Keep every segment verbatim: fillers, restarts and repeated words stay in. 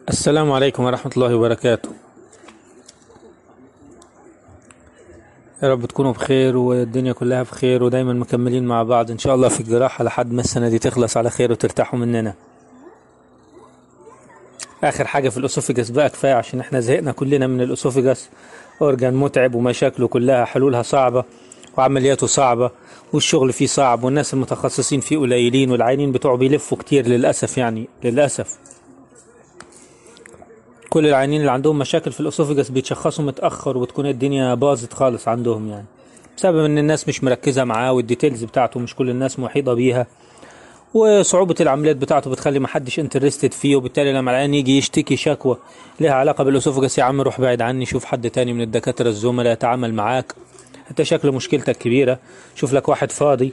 السلام عليكم ورحمة الله وبركاته. يا رب تكونوا بخير والدنيا كلها بخير ودايما مكملين مع بعض ان شاء الله في الجراحة لحد ما السنة دي تخلص على خير وترتاحوا مننا. اخر حاجة في الاسوفيجاس بقى كفاية عشان احنا زهقنا كلنا من الاسوفيجاس. اورجان متعب ومشاكله كلها حلولها صعبة وعملياته صعبة والشغل فيه صعب والناس المتخصصين فيه قليلين والعيانين بتوعه بيلفوا كتير للأسف، يعني للأسف كل العيانين اللي عندهم مشاكل في الاسوفيجاس بيتشخصوا متأخر وبتكون الدنيا باظت خالص عندهم، يعني بسبب ان الناس مش مركزة معاه والديتيلز بتاعته مش كل الناس محيطة بيها، وصعوبة العمليات بتاعته بتخلي محدش انترستد فيه، وبالتالي لما العيان يجي يشتكي شكوى لها علاقة بالاسوفيجاس يا عم روح بعيد عني، شوف حد تاني من الدكاترة الزملاء يتعامل معاك، انت شكل مشكلتك كبيرة، شوف لك واحد فاضي،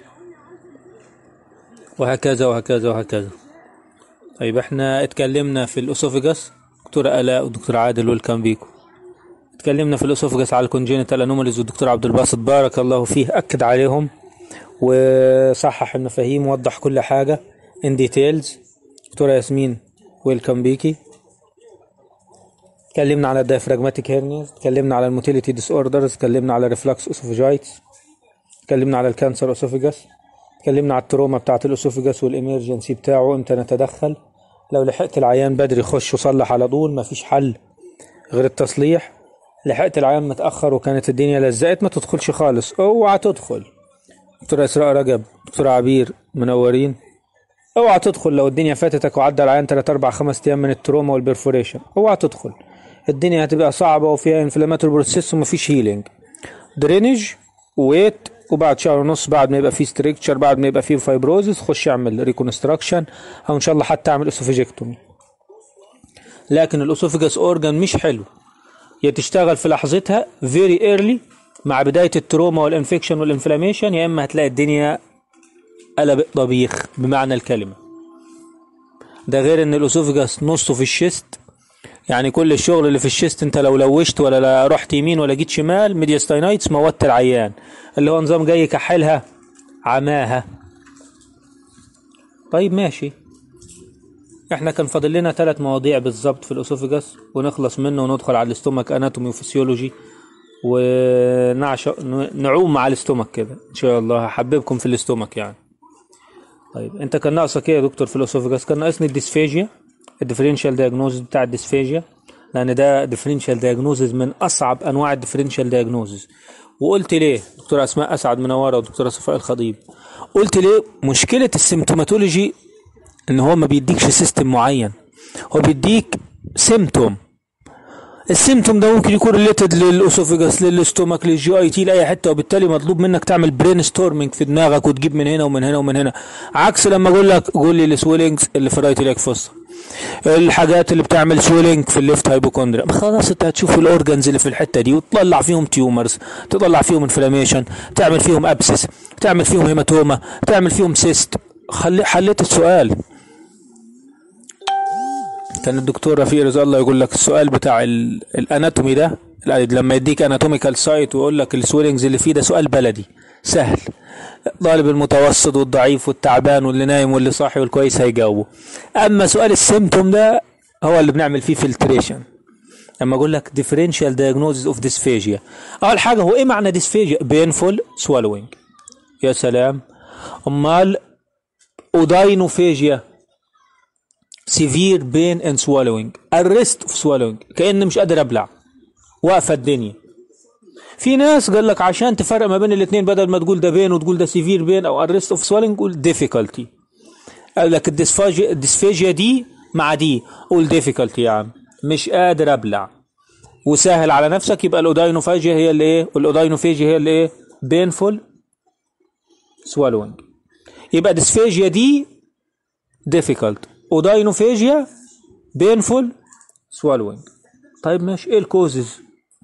وهكذا وهكذا وهكذا. طيب احنا اتكلمنا في الاسوفيجاس، دكتور آلاء ودكتور عادل ويلكم بيكم. اتكلمنا في الاسوفيجاس على الكونجينيتال انوماليز والدكتور عبد الباسط بارك الله فيه اكد عليهم وصحح المفاهيم ووضح كل حاجة ان ديتيلز. دكتورة ياسمين ويلكم بيكي. اتكلمنا على الدايفراجماتيك هيرنيز، اتكلمنا على الموتيليتي ديس اوردرز، اتكلمنا على الريفلكس اسوفيجايتس، اتكلمنا على الكانسر اسوفيجاس، اتكلمنا على التروما بتاعة الاسوفيجاس والاميرجنسي بتاعه امتى نتدخل، لو لحقت العيان بدري خش وصلح على طول مفيش حل غير التصليح، لحقت العيان متأخر وكانت الدنيا لزقت ما تدخلش خالص، اوعى تدخل. دكتورة إسراء رجب، دكتورة عبير، منورين. اوعى تدخل لو الدنيا فاتتك وعدى العيان تلاتة أربعة خمسة ايام من التروما والبرفوريشن، اوعى تدخل، الدنيا هتبقى صعبة وفيها انفلاماتوري بروسيس ومفيش هيلينج. درينج ويت، وبعد شهر ونص بعد ما يبقى فيه ستريكتشر، بعد ما يبقى فيه فايبروزس، خش اعمل ريكونستراكشن او ان شاء الله حتى اعمل اسوفيجكتومي. لكن الاسوفيجاس اورجان مش حلو، يا تشتغل في لحظتها فيري ايرلي مع بداية التروما والانفكشن والانفلاميشن، يا اما هتلاقي الدنيا قلب طبيخ بمعنى الكلمة. ده غير ان الاسوفيجاس نصه في الشيست، يعني كل الشغل اللي في الشيست انت لو لوشت ولا لا رحت يمين ولا جيت شمال ميدياستاينايتس موت العيان، اللي هو نظام جاي كحلها عماها. طيب ماشي، احنا كان فاضل لنا ثلاث مواضيع بالظبط في الاسوفيجاس ونخلص منه وندخل على الاستومك اناتومي وفسيولوجي ونعش نعوم مع الاستومك كده ان شاء الله، هحببكم في الاستومك يعني. طيب انت كان ناقصك ايه يا دكتور في الاسوفيجاس؟ كان ناقصني الديسفيجيا، الديفرنشال دايجنوزز بتاع الديسفيجيا، لان ده ديفرنشال دايجنوزز من اصعب انواع الديفرنشال دايجنوزز. وقلت ليه دكتوره اسماء اسعد منوره ودكتوره صفاء الخضيب، قلت ليه مشكله السيمتوماتولوجي ان هو ما بيديكش سيستم معين، هو بيديك سيمتوم، السيمتوم ده ممكن يكون ريليتد للاسوفيجاس للاستومك للجي اي تي لاي حته، وبالتالي مطلوب منك تعمل برين ستورمنج في دماغك وتجيب من هنا ومن هنا ومن هنا، عكس لما اقول لك قول لي السويلنجز اللي في الرايت ليك فوسا، الحاجات اللي بتعمل سويلنج في الليفت هايبوكوندريا، خلاص انت هتشوف الاورجنز اللي في الحته دي وتطلع فيهم تيومرز، تطلع فيهم انفلاميشن، تعمل فيهم ابسس، تعمل فيهم هيماتوما، تعمل فيهم سيست. خلي حليت السؤال. كان الدكتور رفيق رضا الله يقول لك السؤال بتاع الاناتومي ده لما يديك اناتوميكال سايت ويقول لك السويلنجز اللي فيه ده سؤال بلدي سهل، الطالب المتوسط والضعيف والتعبان واللي نايم واللي صاحي والكويس هيجاوبه. اما سؤال السيمتوم ده هو اللي بنعمل فيه فلتريشن. اما اقول لك differential diagnosis of dysphagia، اول حاجه هو ايه معنى dysphagia؟ painful swallowing. يا سلام. امال اوداينوفاجيا severe pain and swallowing، arrest of swallowing، كأن مش قادر ابلع، واقفه الدنيا. في ناس قال لك عشان تفرق ما بين الاثنين بدل ما تقول ده بين وتقول ده سيفير بين او arrest of swallowing قول difficulty. قال لك الديسفاجيا الديسفاجيا دي مع دي قول difficulty، يا عم مش قادر ابلع وسهل على نفسك، يبقى الاوداينوفاجيا هي اللي ايه؟ والاوداينوفاجيا هي اللي ايه؟ painful swallowing. يبقى ديسفاجيا دي difficult، اوداينوفاجيا painful swallowing. طيب ماشي، ايه الكوزز؟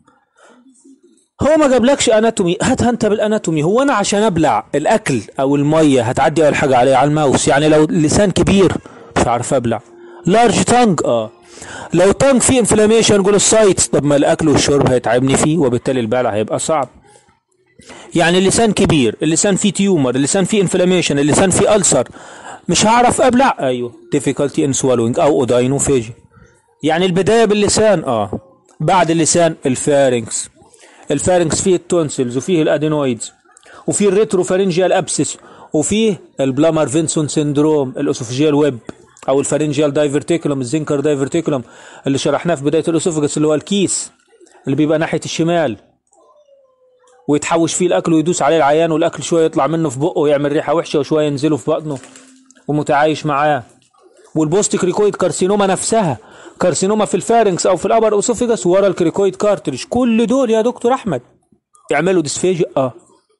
هو ما جابلكش اناتومي، هاتها انت بالاناتومي. هو انا عشان ابلع الاكل او الميه هتعدي اول حاجه عليه على الماوس، يعني لو اللسان كبير مش عارف ابلع. لارج تانج اه لو تانج فيه انفلاميشن قول السايتس، طب ما الاكل والشرب هيتعبني فيه وبالتالي البلع هيبقى صعب. يعني اللسان كبير، اللسان فيه تيومر، اللسان فيه انفلاميشن، اللسان فيه ألسر، مش هعرف ابلع، ايوه difficulty in swallowing او اوداينوفاجيا. يعني البداية باللسان، اه بعد اللسان الفارنكس. الفارنكس فيه التونسلز وفيه الادينويدز وفيه الريتروفارنجيال ابسس وفيه البلامر فينسون سيندروم، الاسوفجيال ويب او الفارنجيال دايفرتيكولوم، الزنكر دايفرتيكولوم اللي شرحناه في بداية الاسوفجس، اللي هو الكيس اللي بيبقى ناحية الشمال ويتحوش فيه الاكل ويدوس عليه العيان، والاكل شوية يطلع منه في بقه ويعمل ريحة وحشة وشوية ينزله في بطنه ومتعايش معاه. والبوست كريكويد كارسينوما نفسها، كارسينوما في الفارنكس او في الابر اسوفيجاس ورا الكريكويد كارتريج، كل دول يا دكتور احمد يعملوا ديسفيجيا. اه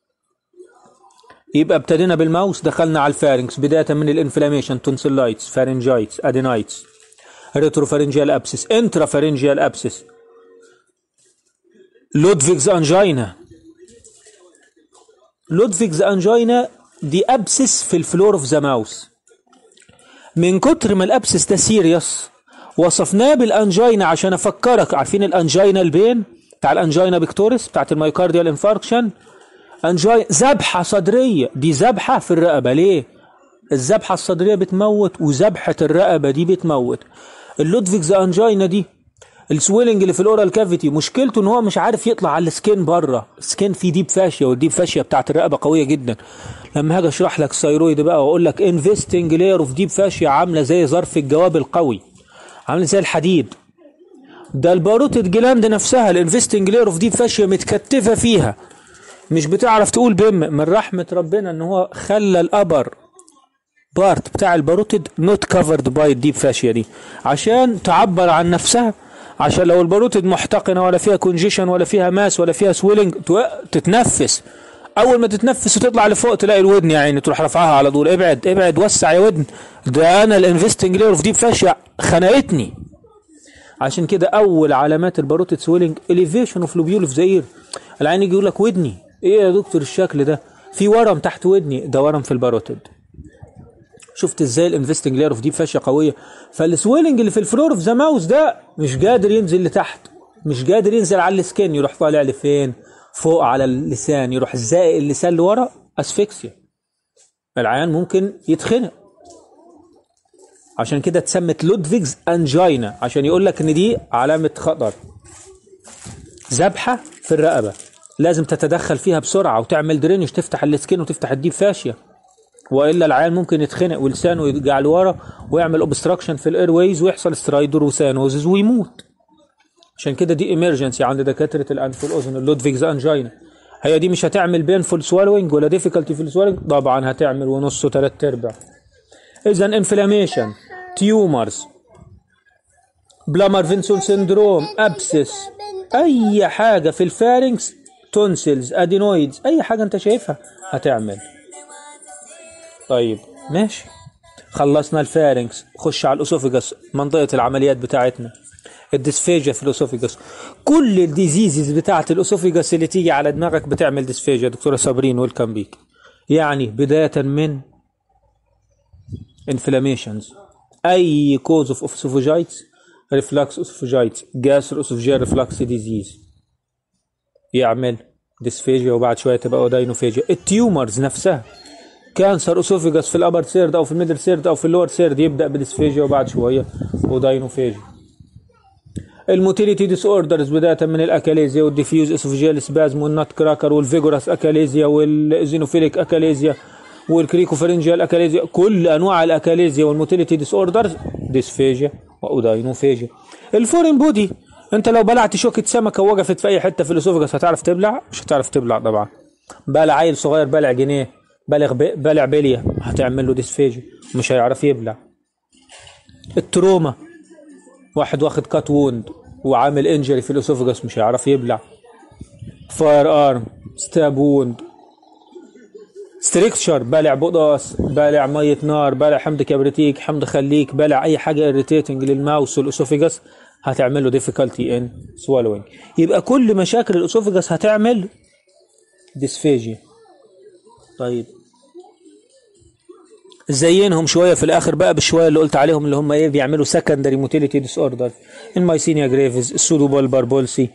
يبقى ابتدينا بالماوس، دخلنا على الفارنكس بدايه من الانفلاميشن، تونسيلايتس، فارنجايتس، ادينايتس، ريتروفارنجيال ابسس، انترافارنجيال ابسس، لودفيجز انجينا. لودفيجز انجينا دي ابسس في الفلور اوف ذا ماوس. من كتر ما الابسس ده سيريس وصفناه بالانجينا عشان افكرك. عارفين الانجينا البين بتاع الانجينا بيكتوريس بتاعت المايوكارديال انفاركشن؟ انجينا ذبحه صدريه، دي ذبحه في الرقبه. ليه؟ الذبحه الصدريه بتموت وذبحه الرقبه دي بتموت. اللودفيجز انجينا دي السويلنج اللي في الاورال كافيتي مشكلته ان هو مش عارف يطلع على السكين بره، السكين فيه ديب فاشيا، والديب فاشيا بتاعت الرقبه قويه جدا. لما هاجي اشرح لك الثيرويد بقى واقول لك انفستنج لاير اوف ديب فاشيا عامله زي ظرف الجواب القوي، عامله زي الحديد. ده الباروتيد جلاند نفسها الانفستنج لاير اوف ديب فاشيا متكتفه فيها، مش بتعرف تقول بم. من رحمه ربنا ان هو خلى الابر بارت بتاع الباروتيد نوت كفرد باي الديب فاشيا دي عشان تعبر عن نفسها، عشان لو الباروتيد محتقنه ولا فيها كونجيشن ولا فيها ماس ولا فيها سويلنج تتنفس. اول ما تتنفس وتطلع لفوق تلاقي الودن يا عيني تروح رافعها على طول. ابعد ابعد وسع يا ودن، ده انا الانفستنج لاير اوف ديب فاشيا خنقتني. عشان كده اول علامات الباروتيد سويلنج اليفيشن اوف لوبيول اوف ذا اير. العين يجي يقول لك ودني ايه يا دكتور الشكل ده؟ في ورم تحت ودني، ده ورم في الباروتيد. شفت ازاي الانفستنج لاير اوف ديب فاشيا قويه؟ فالسويلنج اللي في الفلور اوف ذا ماوس ده مش قادر ينزل لتحت، مش قادر ينزل على السكين، يروح طالع لفين؟ فوق على اللسان، يروح زائق اللسان لورا، اسفكسيا. العيان ممكن يتخنق. عشان كده اتسمت لودفيجز انجينا، عشان يقول لك ان دي علامه خطر، ذبحه في الرقبه، لازم تتدخل فيها بسرعه وتعمل درينج، تفتح السكين وتفتح الديب فاشيا، والا العيان ممكن يتخنق ولسانه يرجع لورا ويعمل اوبستراكشن في الاير ويز ويحصل سترايدر وسانوزز ويموت. عشان كده دي ايمرجنسي عند دكاتره الانف والاذن، اللودفيجز انجينا. هي دي مش هتعمل بينفول سوالوينج ولا ديفيكالتي في السوالوينج؟ طبعا هتعمل ونص وثلاث ارباع. اذا انفلاميشن، تيومرز، بلامر فينسون سيندروم، ابسس، اي حاجه في الفارنكس، تونسلز، ادينويدز، اي حاجه انت شايفها هتعمل. طيب ماشي، خلصنا الفارنكس، خش على الاسوفيجاس، منطقه العمليات بتاعتنا، الديسفيجيا في الاسوفيجاس. كل الديزيزز بتاعت الاسوفيجاس اللي تيجي على دماغك بتعمل ديسفيجيا. دكتوره صابرين ويلكم بيك. يعني بدايه من انفلاميشنز، اي كوز اوف اسوفيجايتس، ريفلكس اسوفيجايتس، جاسترو اسوفيجيال ريفلكس ديزيز يعمل ديسفيجيا، وبعد شويه تبقى اوداينوفيجيا. التيومرز نفسها، كانسر اسوفيجاس في الابر سيرد او في الميدل سيرد او في اللور سيرد يبدا بديسفيجيا وبعد شويه اوداينوفيجيا. الموتيليتي ديس اوردرز بدايه من الاكاليزيا والديفيوز اسوفيجيال سبازم والنات كراكر والفيجوراس اكاليزيا والزينوفيليك اكاليزيا والكريكوفرنجيال اكاليزيا، كل انواع الاكاليزيا والموتيليتي ديس اوردرز ديسفيجيا واوداينوفيجيا. الفورين بودي، انت لو بلعت شوكه سمكه ووقفت في اي حته في الاسوفيجاس هتعرف تبلع؟ مش هتعرف تبلع طبعا. بلع عيل صغير بلع جنيه، بلغ بلع بليه، هتعمل له ديسفيجيا، مش هيعرف يبلع. التروما، واحد واخد كات ووند وعامل انجري في الاسوفيجاس مش هيعرف يبلع. فاير ارم، ستاب ووند، ستريكتشر، بلع بقص، بلع ميه نار، بلع حمض كبريتيك، حمض خليك، بلع اي حاجه اريتيتنج للماوس والاسوفيجاس هتعمل له ديفيكالتي ان سوالوينج. يبقى كل مشاكل الاسوفيجاس هتعمل ديسفيجيا. طيب زينهم شويه في الاخر بقى بالشويه اللي قلت عليهم اللي هم ايه بيعملوا سكندري موتيليتي ديس اوردر، المايسينيا جريفز، السودوبولبار بولسي،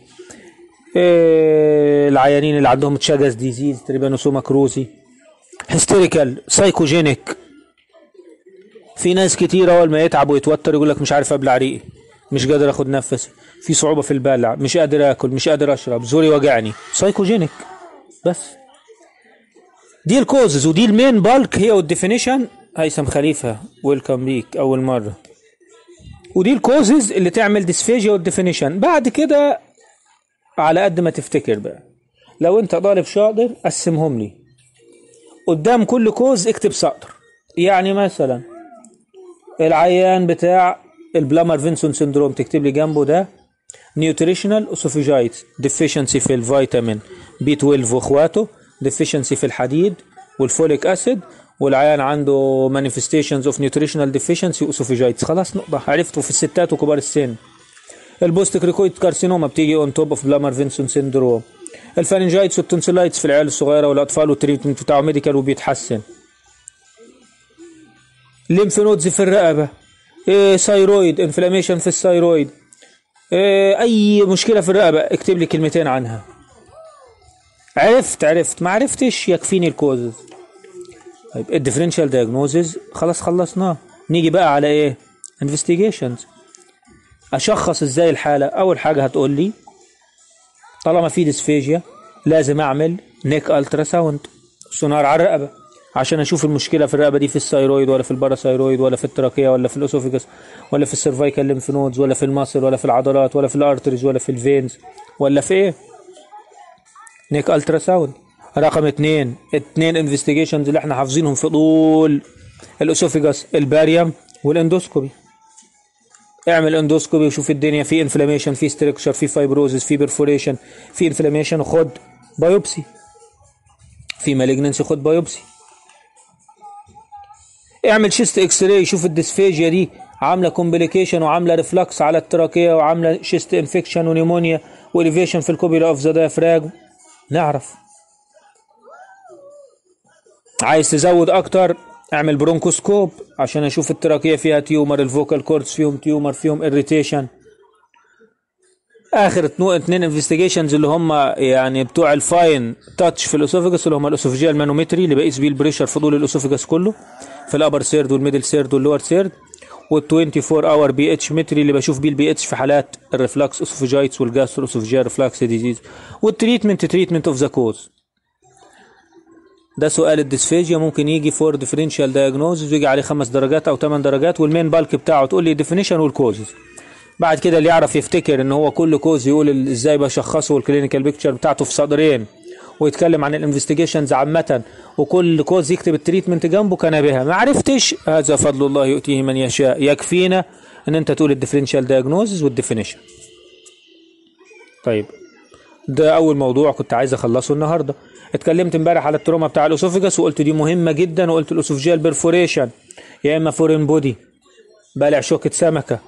إيه العيانين اللي عندهم تشاجاس ديزيز، تريبانوسوما كروزي، هيستيريكال، سايكوجينيك. في ناس كتير اول ما يتعب ويتوتر يقول لك مش عارف ابلع ريقي، مش قادر اخد نفسي، في صعوبة في البلع، مش قادر اكل، مش قادر اشرب، زوري وجعني، سايكوجينيك. بس دي الكوزز ودي المين بالك هي والديفينيشن. هيثم خليفة ويلكم بيك اول مرة. ودي الكوزز اللي تعمل ديسفيجيا والديفينيشن. بعد كده على قد ما تفتكر بقى، لو انت طالب شاطر قسمهم لي قدام كل كوز اكتب سطر. يعني مثلا العيان بتاع البلامر فينسون سندروم تكتب لي جنبه ده نيوتريشنال اسوفيجايتس ديفيشنسي في الفيتامين بي اتناشر واخواته، ديفيشنسي في الحديد والفوليك اسيد، والعيان عنده مانيفستيشنز اوف نيوتريشنال ديفيشنسي اسوفيجايتس. خلاص نقطة، عرفته في الستات وكبار السن. البوست كريكويد كارسينوما بتيجي اون توب اوف بلامر فينسون سندروم. الفارنجايتس والتونسيلايتس في العيال الصغيره والاطفال والتريتمنت بتاعه ميديكال وبيتحسن. ليمف نودز في الرقبه، إيه ثايرويد انفلاميشن في الثايرويد، إيه اي مشكله في الرقبه اكتب لي كلمتين عنها. عرفت عرفت ما عرفتش يكفيني الكوزز. طيب الديفرنشال دايجنوزز خلاص خلصناه. نيجي بقى على ايه؟ انفستيجيشنز. اشخص ازاي الحاله؟ اول حاجه هتقول لي طالما في ديسفيجيا لازم اعمل نيك الترا ساوند، سونار على الرقبه، عشان اشوف المشكله في الرقبه دي في الثايرويد ولا في الباراثايرويد ولا في التراكيه ولا في الاسوفيجاس ولا في السيرفايكال ليمف نودز ولا في الماسل ولا في العضلات ولا في الارتريز ولا في الفينز ولا في ايه. نيك الترا ساوند. رقم اتنين اتنين انفستيجيشنز اللي احنا حافظينهم في طول الاسوفيجاس، الباريوم والاندوسكوبي. اعمل اندوسكوبي وشوف الدنيا، في انفلاميشن، في ستركشر، في فايبروزس، في برفوريشن، في انفلاميشن وخد بايوبسي، في مالجنسي خد بايوبسي. اعمل شيست اكس راي، شوف الديسفيجيا دي عامله كومبليكيشن وعامله ريفلكس على التراكيه وعامله شيست انفكشن ونيمونيا واليفيشن في الكوبيلا اوف ذا دايفراجم، نعرف. عايز تزود اكتر اعمل برونكوسكوب عشان اشوف التراكيه فيها تيومر، الفوكال كوردز فيهم تيومر، فيهم اريتيشن. اخر اتنين انفستيجيشنز اللي هم يعني بتوع الفاين تاتش في الاسوفيجاس اللي هم الاسوفيجيال مانومتري اللي بقيس بيه البريشر في طول الاسوفيجاس كله في الابر سيرد والميدل سيرد واللور سيرد، وال24 اور بي اتش متري اللي بشوف بيه البي اتش في حالات الريفلكس اسوفيجايتس والجاسترو اسوفيجيال ريفلكس ديزيز، والتريتمنت تريتمنت اوف ذا كوز. ده سؤال الديسفيجيا ممكن يجي فور ديفرنشال دايجنوزز ويجي عليه خمس درجات او ثمان درجات، والمين بالك بتاعه تقول لي ديفينيشن والكوزز. بعد كده اللي يعرف يفتكر ان هو كل كوز يقول ازاي بشخصه والكلينيكال بيكتشر بتاعته في سطرين، ويتكلم عن الانفستيجيشنز عامه، وكل كوز يكتب التريتمنت جنبه كان بها. ما عرفتش هذا فضل الله يؤتيه من يشاء، يكفينا ان انت تقول الديفرنشال دايجنوزز والديفينيشن. طيب ده اول موضوع كنت عايز اخلصه النهارده. اتكلمت امبارح على التروما بتاع الاسوفيجاس وقلت دي مهمه جدا، وقلت الاسوفيجيال بيرفوريشن يا اما فورين بودي بالع شوكه سمكه،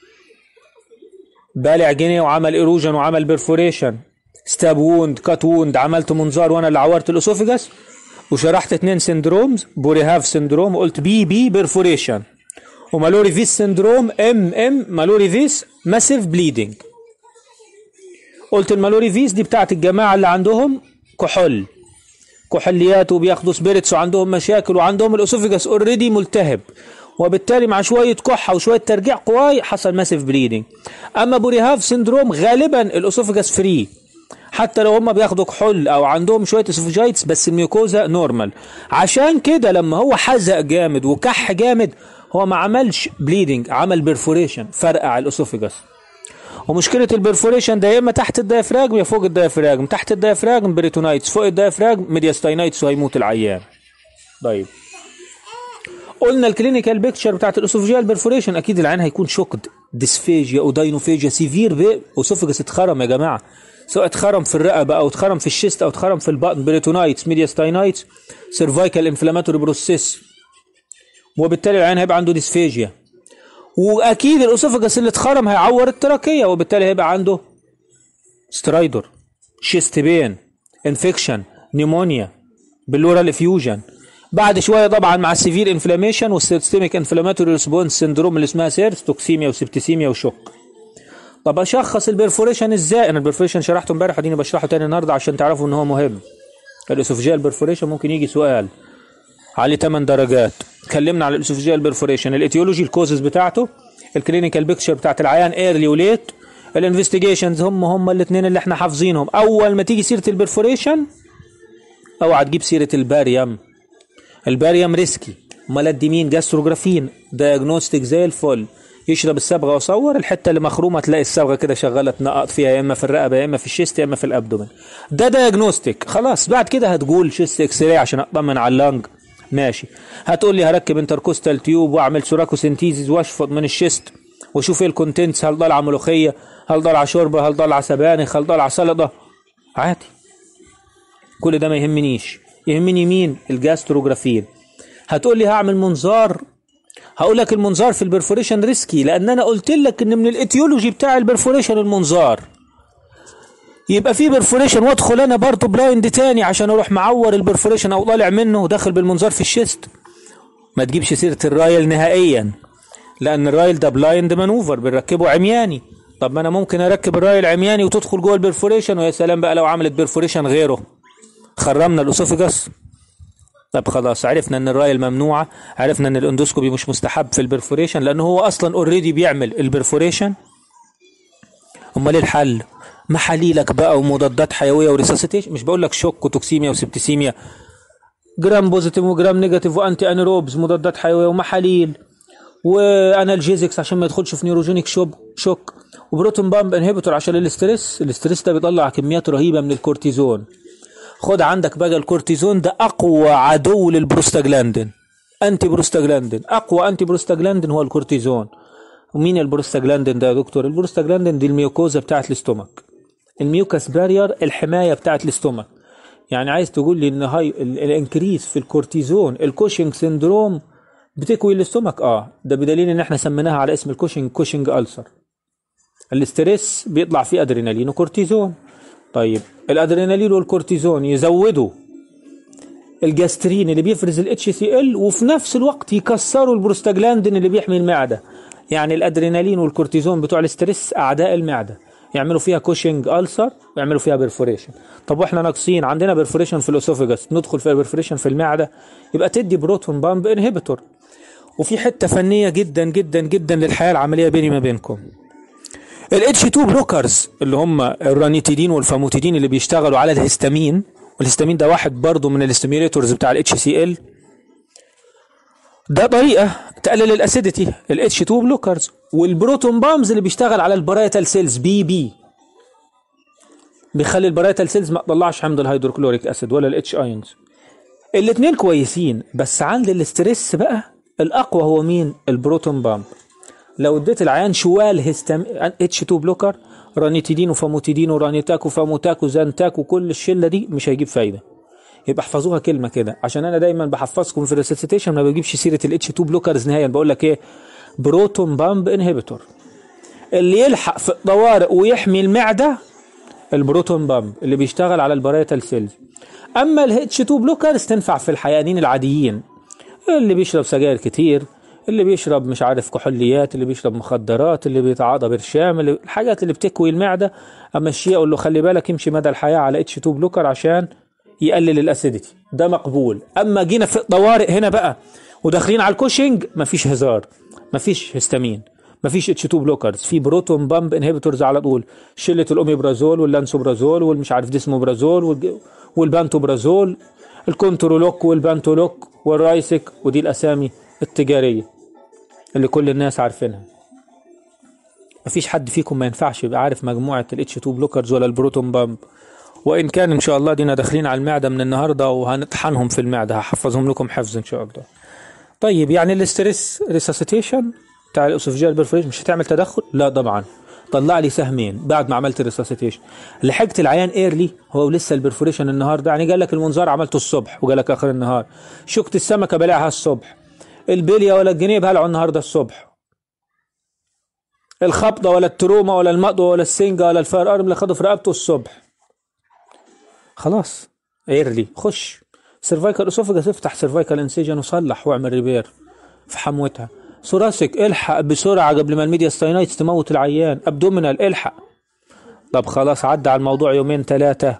بالع جنيه وعمل ايروجن وعمل بيرفوريشن، ستاب ووند، كات ووند، عملت منظار وانا اللي عورت الاسوفيجاس، وشرحت اتنين سندرومز، بوري هاف سندروم وقلت بي بي بيرفوريشن، ومالوري فيس سندروم ام ام مالوري فيس ماسيف بليدنج. قلت المالوري فيس دي بتاعت الجماعه اللي عندهم كحول كحوليات وبياخدوا سبيريتس وعندهم مشاكل وعندهم الاسوفيجاس اوريدي ملتهب، وبالتالي مع شويه كحه وشويه ترجيع قواي حصل ماسيف بليدنج. اما بوري هاف سندروم غالبا الاسوفيجاس فري، حتى لو هم بياخدوا كحول او عندهم شويه اسوفيجايتس بس الميوكوزا نورمال. عشان كده لما هو حزق جامد وكح جامد هو ما عملش بليدنج، عمل بيرفوريشن، فرقع الاسوفيجاس. ومشكله البرفوريشن ده يا اما تحت الدايفراجم يا فوق الدايفراجم، تحت الدايفراجم بريتونايتس، فوق الدايفراجم ميدياستاينايتس وهيموت العيان. طيب قلنا الكلينيكال بيكتشر بتاعت الاسوفيجيال بيرفوريشن اكيد العيان هيكون شوكد، ديسفيجيا وداينوفيجيا سيفير بي اسوفيجاس اتخرم يا جماعه، سواء اتخرم في الرقبه او اتخرم في الشيست او اتخرم في البطن، بريتونايتس، ميدياستاينايتس، سيرفايكال انفلاماتوري بروسيس، وبالتالي العيان هيبقى عنده ديسفيجيا. واكيد الاسوفيجاس اللي اتخرم هيعور التراكيه وبالتالي هيبقى عنده سترايدر، شيست بين، انفكشن، نيمونيا، بلورال افيوجن. بعد شويه طبعا مع السيفير انفلاميشن والسيستميك انفلاماتوري ريسبونس سندروم اللي اسمها سيرس، توكسيميا وسبتسيميا وشوك. طب اشخص البرفوريشن ازاي؟ انا البرفوريشن شرحته امبارح اديني بشرحه تاني النهارده عشان تعرفوا ان هو مهم. الاسوفيجيال برفوريشن ممكن يجي سؤال عليه ثمان درجات. اتكلمنا على الاسوفيجيال برفوريشن، الايتيولوجي، الكوزز بتاعته، الكلينيكال بيكتشر بتاعت العيان ايرلي وليت. الانفستيجيشنز هم هم الاثنين اللي احنا حافظينهم. اول ما تيجي سيره البرفوريشن اوعى تجيب سيره الباريوم. الباريوم ريسكي. امال ادي مين؟ جاستروجرافين. دايجنوستيك زي الفل. يشرب الصبغه وصور الحته اللي مخرومه تلاقي الصبغه كده شغاله تنقط فيها، يا اما في الرقبه يا اما في الشيست يا اما في الابدومن. ده دايجنوستيك. خلاص بعد كده هتقول شيست اكس راي عشان اطمن على اللنج. ماشي. هتقول لي هركب انتركوستال تيوب واعمل سوراكوسنتيزيس واشفط من الشيست واشوف ايه الكونتنتس، هل ضلع ملوخيه، هل ضلع شوربه، هل ضلع سبانخ، هل ضلع سلطه. عادي. كل ده ما يهمنيش. يهمني مين؟ الجاستروجرافين. هتقول لي هعمل منظار. هقول لك المنظار في البرفوريشن ريسكي، لان انا قلت لك ان من الاتيولوجي بتاع البرفوريشن المنظار. يبقى في برفوريشن وادخل انا برضه بلايند تاني عشان اروح معور البرفوريشن او طالع منه وداخل بالمنظار في الشيست. ما تجيبش سيره الرايل نهائيا، لان الرايل ده بلايند مانوفر بنركبه عمياني. طب ما انا ممكن اركب الرايل عمياني وتدخل جوه البرفوريشن، ويا سلام بقى لو عملت برفوريشن غيره. خرمنا الاسوفجس. طب خلاص عرفنا ان الرايل ممنوعه، عرفنا ان الاندوسكوبي مش مستحب في البرفوريشن لانه هو اصلا اوريدي بيعمل البرفوريشن. امال ايه الحل؟ محاليلك بقى ومضادات حيويه وريساسيتيشن. مش بقول لك شوك وتوكسيميا وسبتسيميا، جرام بوزيتيف وجرام نيجاتيف وانتي انيروبز، مضادات حيويه ومحاليل وانالجيزكس عشان ما يدخلش في نيوروجينيك شوك، وبروتون بامب انهبيتور عشان الاستريس. الاستريس ده بيطلع كميات رهيبه من الكورتيزون. خد عندك بقى الكورتيزون ده اقوى عدو للبروستاجلاندين. انتي بروستاجلاندين، اقوى انتي بروستاجلاندين هو الكورتيزون. ومين البروستاجلاندين ده يا دكتور؟ البروستاجلاندين دي الميوكوزا بتاعت الاستومك، الميوكاس بارير، الحمايه بتاعت الاستومك. يعني عايز تقول لي ان هاي الانكريس في الكورتيزون الكوشنج سيندروم بتكوي الاستومك؟ اه ده بدليل ان احنا سميناها على اسم الكوشنج كوشنج ألسر. الاستريس بيطلع فيه ادرينالين وكورتيزون. طيب الادرينالين والكورتيزون يزودوا الجاسترين اللي بيفرز الاتش سي ال، وفي نفس الوقت يكسروا البروستاجلاندين اللي بيحمي المعده. يعني الادرينالين والكورتيزون بتوع الاستريس اعداء المعده، يعملوا فيها كوشنج ألسر ويعملوا فيها بيرفوريشن. طب واحنا ناقصين عندنا بيرفوريشن في الاسوفجس، ندخل في بيرفوريشن في المعده، يبقى تدي بروتون بامب انهبيتور. وفي حته فنيه جدا جدا جدا للحياه العمليه بيني ما بينكم، الاتش اتنين بلوكرز اللي هم الرانيتيدين والفاموتيدين اللي بيشتغلوا على الهستامين، والهستامين ده واحد برضه من الاستيميوليتورز بتاع الاتش سي ال. ده طريقه تقلل الاسيديتي، الاتش اتنين بلوكرز. والبروتون بامز اللي بيشتغل على البرايتال سيلز، بي بي بيخلي البرايتال سيلز ما تطلعش حمض الهيدروكلوريك اسيد ولا الاتش ايونز. الاثنين كويسين، بس عند الاستريس بقى الاقوى هو مين؟ البروتون بامب. لو اديت العيان شوال هستام اتش اتنين بلوكر، رانيتيدين وفاموتيدين ورانيتاك وفاموتاك وزانتاك وكل الشله دي، مش هيجيب فايده. يبقى احفظوها كلمه كده، عشان انا دايما بحفظكم في الريسيتيشن ما بجيبش سيره الاتش اتنين بلوكرز نهائيا. بقول لك ايه؟ بروتون بامب انهبيتور. اللي يلحق في الطوارئ ويحمي المعده البروتون بامب اللي بيشتغل على البرايتال سيلز. اما الاتش اتنين بلوكرز تنفع في الحيانين العاديين، اللي بيشرب سجاير كتير، اللي بيشرب مش عارف كحوليات، اللي بيشرب مخدرات، اللي بيتعاطى برشام، اللي الحاجات اللي بتكوي المعده. امشيه اقول له خلي بالك امشي مدى الحياه على اتش اتنين بلوكر عشان يقلل الاسيديتي، ده مقبول. اما جينا في الطوارئ هنا بقى وداخلين على الكوشنج، مفيش هزار، مفيش هستامين، مفيش اتش اتنين بلوكرز، في بروتون بامب انهبيتورز على طول. شله الاوميبرازول واللانسوبرازول والمش عارف ديسموبرازول والبانتوبرازول، الكونترولوك والبانتولوك والرايسك، ودي الاسامي التجاريه اللي كل الناس عارفينها. مفيش حد فيكم ما ينفعش يبقى عارف مجموعه الاتش اتنين بلوكرز ولا البروتون بامب. وان كان ان شاء الله دينا داخلين على المعده من النهارده وهنطحنهم في المعده، هحفظهم لكم حفظ ان شاء الله. طيب يعني الاستريس ريساسيتيشن بتاع الاسوفجيال بيرفوريشن مش هتعمل تدخل؟ لا طبعا. طلع لي سهمين بعد ما عملت الريساسيتيشن. لحقت العيان ايرلي هو لسه البرفوريشن النهارده، يعني قال لك المنظار عملته الصبح وقال لك اخر النهار، شكت السمكه بلعها الصبح، البليه ولا الجنيب هلعوا النهارده الصبح، الخبطه ولا التروما ولا المقضوه ولا السنجه ولا الفار ارم اللي خده في رقبته الصبح. خلاص ايرلي خش سيرفايكال اسوفجاس، افتح سيرفايكال انسيجن وصلح واعمل ريبير في حموتها. ثوراسيك الحق بسرعه قبل ما الميديا ستاينايتس تموت العيان. ابدومينال الحق. طب خلاص عدى على الموضوع يومين ثلاثه،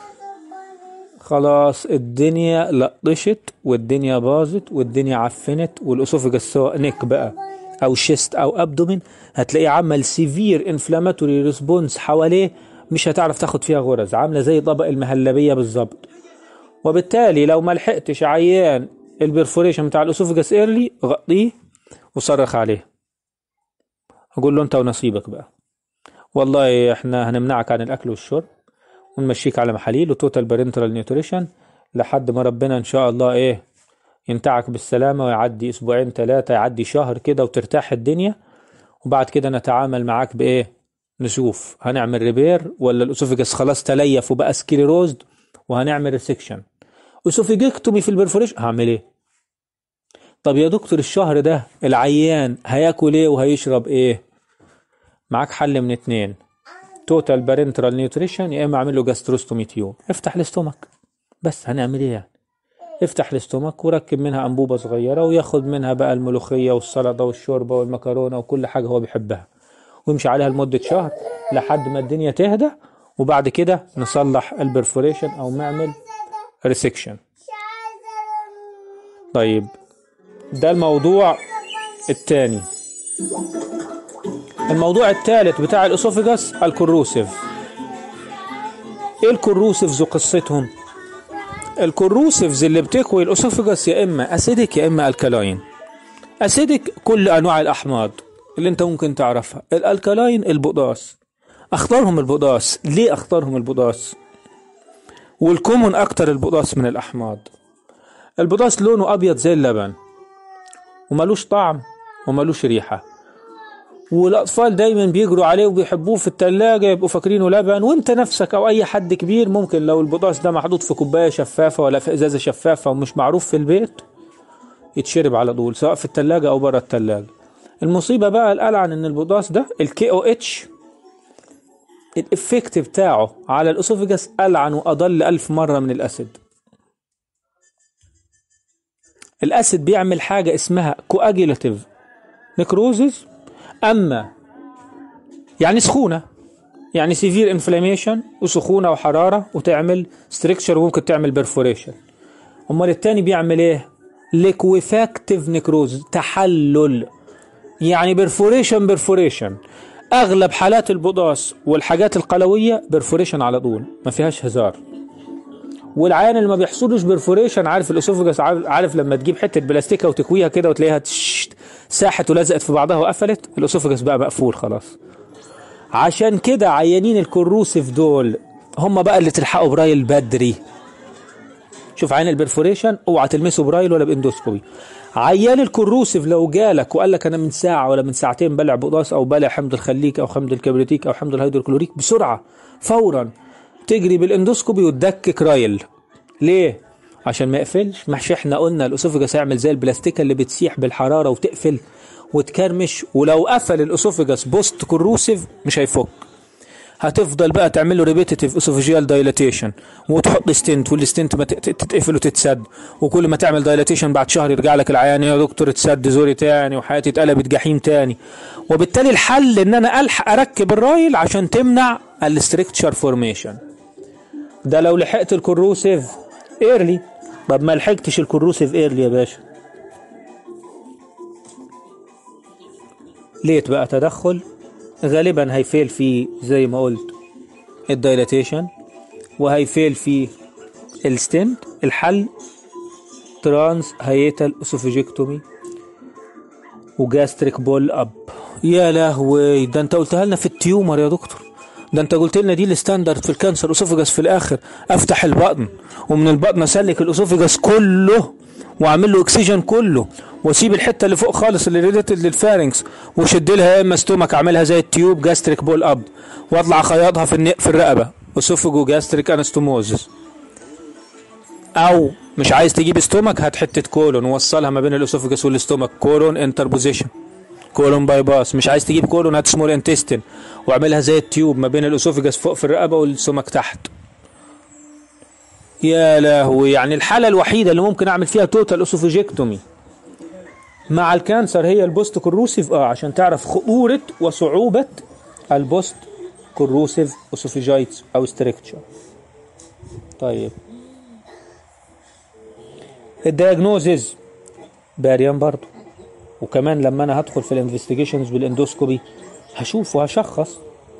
خلاص الدنيا لطشت والدنيا باظت والدنيا عفنت والاسوفجاس سواء نك بقى او شيست او ابدومين هتلاقيه عمل سيفير انفلاماتوري ريسبونس حواليه، مش هتعرف تاخد فيها غرز، عامله زي طبق المهلبيه بالظبط. وبالتالي لو ما لحقتش عيان البرفوريشن بتاع الاسوفجاس ايرلي، غطيه وصرخ عليه، اقول له انت ونصيبك بقى، والله احنا هنمنعك عن الاكل والشرب ونمشيك على محاليل وتوتال بارنترال نيوتريشن لحد ما ربنا ان شاء الله ايه ينتعك بالسلامه، ويعدي اسبوعين ثلاثه، يعدي شهر كده وترتاح الدنيا، وبعد كده نتعامل معاك بايه، نشوف هنعمل ريبير ولا الاسوفجاس خلاص تليف وبقى سكليروزد وهنعمل ريسكشن. اسوفيجيكتومي في البرفوريشن هعمل ايه؟ طب يا دكتور الشهر ده العيان هياكل ايه وهيشرب ايه؟ معاك حل من اتنين، توتال بارنترال نيوتريشن، يا اما اعمل له جاستروستومي تيوب، افتح الاستومك بس، هنعمل ايه يعني؟ افتح الاستومك وركب منها انبوبه صغيره وياخد منها بقى الملوخيه والسلطه والشوربه والمكرونه وكل حاجه هو بيحبها، ويمشي عليها لمده شهر لحد ما الدنيا تهدى، وبعد كده نصلح البرفوريشن او نعمل ريسكشن. طيب ده الموضوع الثاني. الموضوع الثالث بتاع الاسوفجاس الكروسيف. ايه الكروسيفز وقصتهم؟ الكروسيفز اللي بتكوي الاسوفجاس يا اما اسيدك يا اما الكلاين. اسيدك كل انواع الاحماض اللي انت ممكن تعرفها، الالكلاين البوتاس، اختارهم البوتاس. ليه اختارهم البوتاس؟ والكومون اكتر البوتاس من الاحماض. البوتاس لونه ابيض زي اللبن وملوش طعم وملوش ريحه، والاطفال دايما بيجروا عليه وبيحبوه في التلاجة، يبقوا فاكرينه لبن، وانت نفسك او اي حد كبير ممكن لو البوتاس ده محطوط في كوبايه شفافه ولا في ازازه شفافه ومش معروف في البيت يتشرب على طول، سواء في التلاجة او بره التلاجة. المصيبه بقى الالعن ان البوتاس ده الكي او اتش الافكت بتاعه على الاسوفجاس العن واضل الف مره من الاسيد. الاسيد بيعمل حاجه اسمها كواجيلاتيف نيكروزيس، اما يعني سخونه، يعني سيفير انفلاميشن وسخونه وحراره وتعمل ستريكشر وممكن تعمل برفوريشن. امال التاني بيعمل ايه؟ ليكويفاكتيف نيكروز، تحلل، يعني برفوريشن برفوريشن. اغلب حالات البوتاس والحاجات القلويه برفوريشن على طول، ما فيهاش هزار. والعيان اللي ما بيحصلوش برفوريشن، عارف الاسوفجاس، عارف لما تجيب حته بلاستيكه وتكويها كده وتلاقيها ساحت ولزقت في بعضها وقفلت، الاسوفجاس بقى مقفول خلاص. عشان كده عيانين الكروسيف دول هم بقى اللي تلحقوا برايل بدري. شوف عيان البرفوريشن اوعى تلمسه برايل ولا باندوسكوبي. عيان الكروسيف لو جالك وقال لك انا من ساعه ولا من ساعتين بلع بوتاس او بلع حمض الخليك او حمض الكبريتيك او حمض الهيدروكلوريك، بسرعه فورا تجري بالاندوسكوبي وتدكك رايل. ليه؟ عشان ما يقفلش. مش احنا قلنا الاسوفجاس يعمل زي البلاستيكه اللي بتسيح بالحراره وتقفل وتكرمش، ولو قفل الاسوفجاس بوست كروسيف مش هيفك، هتفضل بقى تعمل له ريبيتيتيف اسوفيجيال دايلاتيشن وتحط ستنت، والستنت ما تتقفل وتتسد، وكل ما تعمل دايلاتيشن بعد شهر يرجع لك العيان يا دكتور اتسد زوري تاني وحياتي اتقلبت جحيم تاني. وبالتالي الحل ان انا الحق اركب الرايل عشان تمنع الستركتشر فورميشن. ده لو لحقت الكروسيف ايرلي. طب ما لحقتش الكروسيف ايرلي يا باشا، ليت بقى تدخل، غالبا هيفيل فيه زي ما قلت الدايلاتيشن، وهيفيل فيه الستنت. الحل ترانس هيتال اسوفيجيكتومي وجاستريك بول اب. يا لهوي، ده انت قلتها لنا في التيومر يا دكتور، ده انت قلت لنا دي الستاندرد في الكانسر اسوفجاس. في الاخر افتح البطن ومن البطن اسلك الاسوفجاس كله واعمل له اكسجين كله، واسيب الحته اللي فوق خالص اللي ريليتد للفارنكس وشد لها يا اما ستومك اعملها زي التيوب جاستريك بول اب، واطلع خياطها في في الرقبه اسوفجو جاستريك انستوموزس. او مش عايز تجيب ستومك، هات حته كولون ووصلها ما بين الاسوفجاس والاستومك، كولون انتربوزيشن، كولون باي باس. مش عايز تجيب كولون، هات سمول انتستين واعملها زي التيوب ما بين الاسوفجاس فوق في الرقبه والاستومك تحت. يا لهوي، يعني الحاله الوحيده اللي ممكن اعمل فيها توتال اسوفيجيكتومي مع الكانسر هي البوست كروسيف. اه عشان تعرف خطوره وصعوبه البوست كروسيف اسوفيجايتس او ستريكتشر. طيب الدياجنوزز باريان برضو. وكمان لما انا هدخل في الانفستيجيشنز بالاندوسكوبي هشوف وهشخص.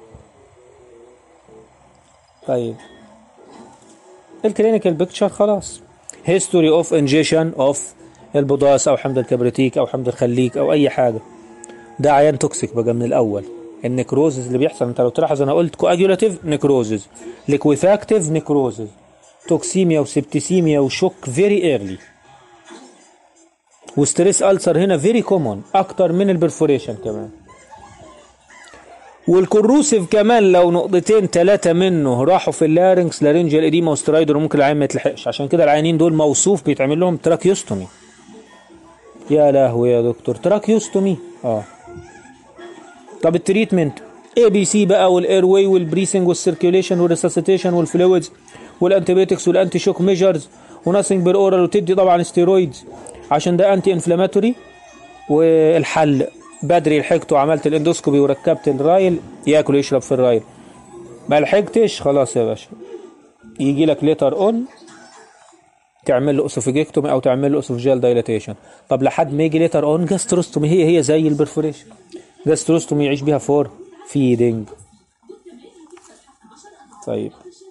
طيب الكلينيكال بيكتشر خلاص. هيستوري اوف انجيشن اوف البوتاس او حمض الكبريتيك او حمض الخليك او اي حاجه، ده عيان توكسيك بقى من الاول. النكروزز اللي بيحصل، انت لو تلاحظ انا قلت كواجولاتيف نكروزز، ليكويفاكتيف نكروزز، توكسيميا وسبتسيميا وشوك فيري ايرلي، وستريس ألسر هنا فيري كومون اكتر من البرفوريشن كمان. والكروسيف كمان لو نقطتين ثلاثه منه راحوا في اللارنكس لارنجال اديما وسترايدر وممكن العيان ما يتلحقش. عشان كده العيانين دول موصوف بيتعمل لهم تراكيوستومي. يا لهوي يا دكتور، تراكيوستومي. اه طب التريتمنت اي بي سي بقى، والاير واي والبريسنج والسيركيوليشن والريساسيتيشن والفلويدز والانتيبيوتكس والانتي شوك ميجرز وناسنج بالاورال، وتدي طبعا ستيرويدز عشان ده انتي انفلاماتوري. والحل بدري لحقته، عملت الاندوسكوبي وركبت الرايل، ياكل يشرب في الرايل. ما لحقتش خلاص يا باشا، يجي لك ليتر اون تعمل له اسوفيجيكتومي او تعمل له اسوفجيال دايلاتيشن. طب لحد ما يجي ليتر اون جاستروستومي، هي هي زي البرفوريشن. جاستروستومي يعيش بيها فور فيدنج. طيب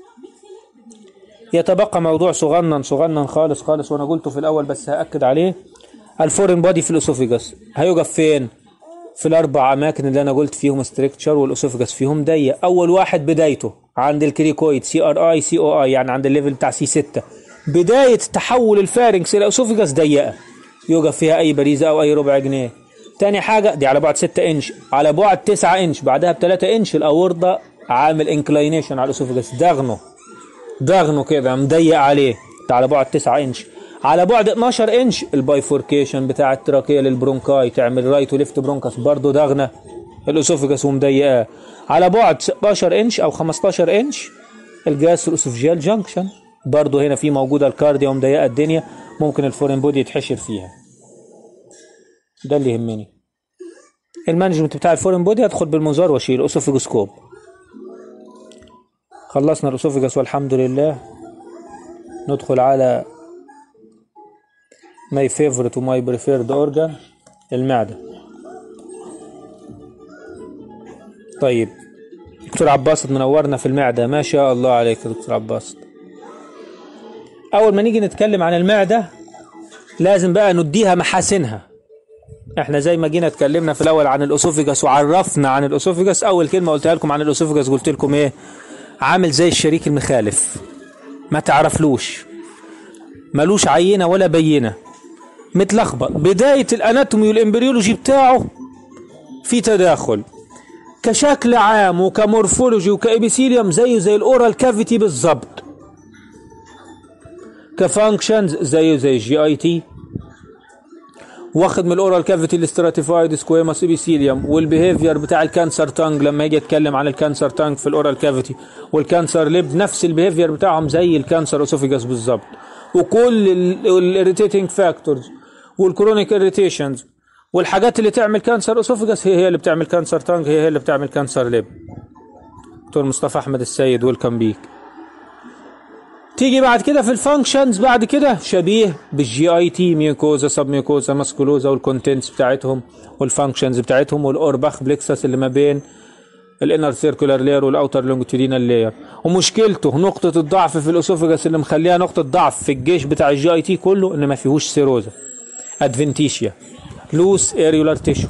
يتبقى موضوع صغنن صغنن خالص خالص، وانا قلته في الاول بس هاكد عليه. الفورين بودي في الاسوفيجاس هيقف فين؟ في الاربع اماكن اللي انا قلت فيهم ستريكتشر والاسوفيجاس فيهم ضيق. اول واحد بدايته عند الكريكويد سي ار اي سي او اي، يعني عند الليفل بتاع سي ستة، بدايه تحول الفارنكس الى اسوفيجاس ضيقه، يوقف فيها اي باريزه او اي ربع جنيه. تاني حاجه دي على بعد ستة انش، على بعد تسعة انش بعدها ب ثلاثة انش الاورده عامل انكلاينيشن على الاسوفيجاس، دغنه دغنه كده مضيق عليه، ده على بعد تسعة انش. على بعد اتناشر انش البايفوركيشن بتاع التراكيه للبرونكاي، تعمل رايت وليفت برونكاس، برضه دغنه الاسوفيجاس ومضيقاه. على بعد ستاشر انش او خمستاشر انش الجاسترو اسوفجيال جانكشن، برضه هنا في موجوده الكارديا ومضيقه الدنيا، ممكن الفورين بودي يتحشر فيها. ده اللي يهمني. المانجمنت بتاع الفورين بودي هدخل بالمنظار واشيل اسوفيجوسكوب. خلصنا الاسوفيجاس والحمد لله. ندخل على ماي فيفورت وماي بريفيرد اورجان، المعده. طيب دكتور عباسط منورنا في المعده، ما شاء الله عليك يا دكتور عباسط. اول ما نيجي نتكلم عن المعده لازم بقى نديها محاسنها. احنا زي ما جينا اتكلمنا في الاول عن الاسوفيجاس وعرفنا عن الاسوفيجاس، اول كلمه قلتها لكم عن الاسوفيجاس قلت لكم ايه؟ عامل زي الشريك المخالف، ما تعرفلوش، ملوش عينه ولا بينه، متلخبط. بدايه الاناتومي والامبريولوجي بتاعه في تداخل، كشكل عام وكمورفولوجي وكابيثيليوم زيه زي الاورال كافيتي بالظبط، كفانكشنز زيه زي الجي اي تي، واخد من الاورال كافيتي الاستراتيفايد سكويماس ابيثيليوم. والبيهيفير بتاع الكانسر تانج لما يجي يتكلم عن الكانسر تانج في الاورال كافيتي، والكانسر ليب نفس البيهيفير بتاعهم زي الكانسر اسوفيجاس بالظبط. وكل الاريتيتنج فاكتورز والكرونيك اريتيشنز والحاجات اللي تعمل كانسر اسوفيجاس هي هي اللي بتعمل كانسر تانج، هي هي اللي بتعمل كانسر ليب. دكتور مصطفى احمد السيد، ويلكم بيك. تيجي بعد كده في الفانكشنز، بعد كده شبيه بالجي اي تي، ميوكوزا سب ميوكوزا ماسكولوزا والكونتنتس بتاعتهم والفانكشنز بتاعتهم، والاورباخ بليكسس اللي ما بين الانر سيركولار لاير والاوتر لونجيتودينال لاير. ومشكلته نقطه الضعف في الاسوفيجاس اللي مخليها نقطه ضعف في الجيش بتاع الجي اي تي كله ان ما فيهوش سيروزا، ادفنتيشيا، لوس اريولار تيشو.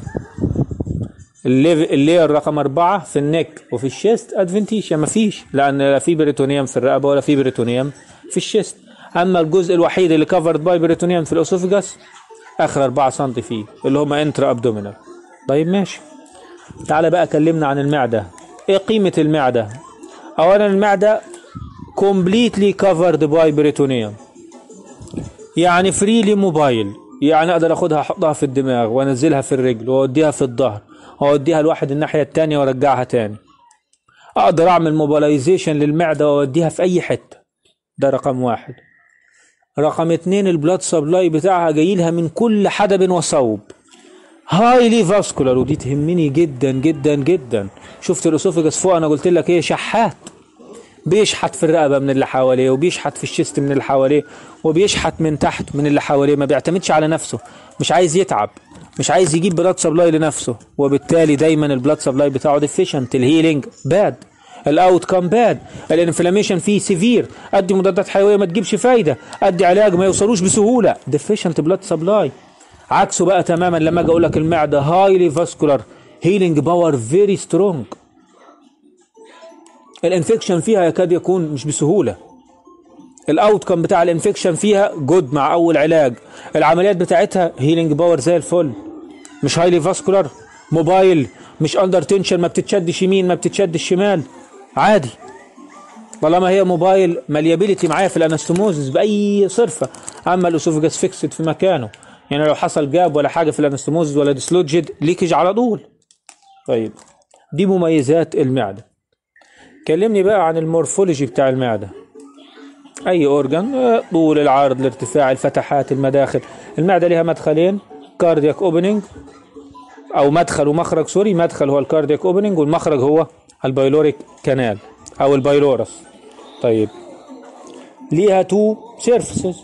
اللاير رقم أربعة في النك وفي الشيست ادفنتيشيا مفيش، لأن لا في بريتونيوم في الرقبة ولا في بريتونيوم في الشيست. أما الجزء الوحيد اللي كفرد باي بريتونيوم في الأسوفجاس آخر أربعة سنتي فيه اللي هما انترا أبدومينال. طيب ماشي، تعالى بقى كلمنا عن المعدة. إيه قيمة المعدة؟ أولا المعدة completely covered by بريتونيوم، يعني فريلي موبايل، يعني أقدر أخدها أحطها في الدماغ وأنزلها في الرجل وأوديها في الظهر وأوديها الواحد الناحية التانية وأرجعها تاني. أقدر أعمل موبيلايزيشن للمعدة وأوديها في أي حتة. ده رقم واحد. رقم اتنين البلاد سبلاي بتاعها جايلها من كل حدب وصوب، هايلي فاسكولار، ودي تهمني جدا جدا جدا. شفت الأسوفجاس فوق أنا قلت لك إيه؟ شحات. بيشحت في الرقبه من اللي حواليه، وبيشحت في الشيست من اللي حواليه، وبيشحت من تحت من اللي حواليه، ما بيعتمدش على نفسه، مش عايز يتعب، مش عايز يجيب بلاد سبلاي لنفسه، وبالتالي دايما البلاد سبلاي بتاعه ديفيشنت، الهيلينج باد، الاوت كام باد، الانفلاميشن فيه سيفير، ادي مضادات حيويه ما تجيبش فايده، ادي علاج ما يوصلوش بسهوله، ديفيشنت بلاد سبلاي. عكسه بقى تماما لما اجي اقول لك المعده هايلي فاسكولار، هيلينج باور فيري سترونج، الانفكشن فيها يكاد يكون مش بسهوله، الاوت كام بتاع الانفكشن فيها جود مع اول علاج، العمليات بتاعتها هيلينج باور زي الفل، مش هايلي فاسكولار، موبايل، مش اندر تنشن، ما بتتشدش يمين ما بتتشدش شمال، عادي طالما هي موبايل ماليابيليتي معايا في الانستموزس باي صرفه. اما الاسوفجاس فيكسد في مكانه، يعني لو حصل جاب ولا حاجه في الانستموزس ولا ديسلوجيد ليكج على طول. طيب دي مميزات المعده. كلمني بقى عن المورفولوجي بتاع المعده. اي اورجان، طول، العرض، الارتفاع، الفتحات، المداخل. المعده لها مدخلين، كاردياك اوبننج او مدخل ومخرج، سوري، مدخل هو الكاردياك اوبننج والمخرج هو البايلوريك كانال او البايلورس. طيب ليها تو سيرفيسز،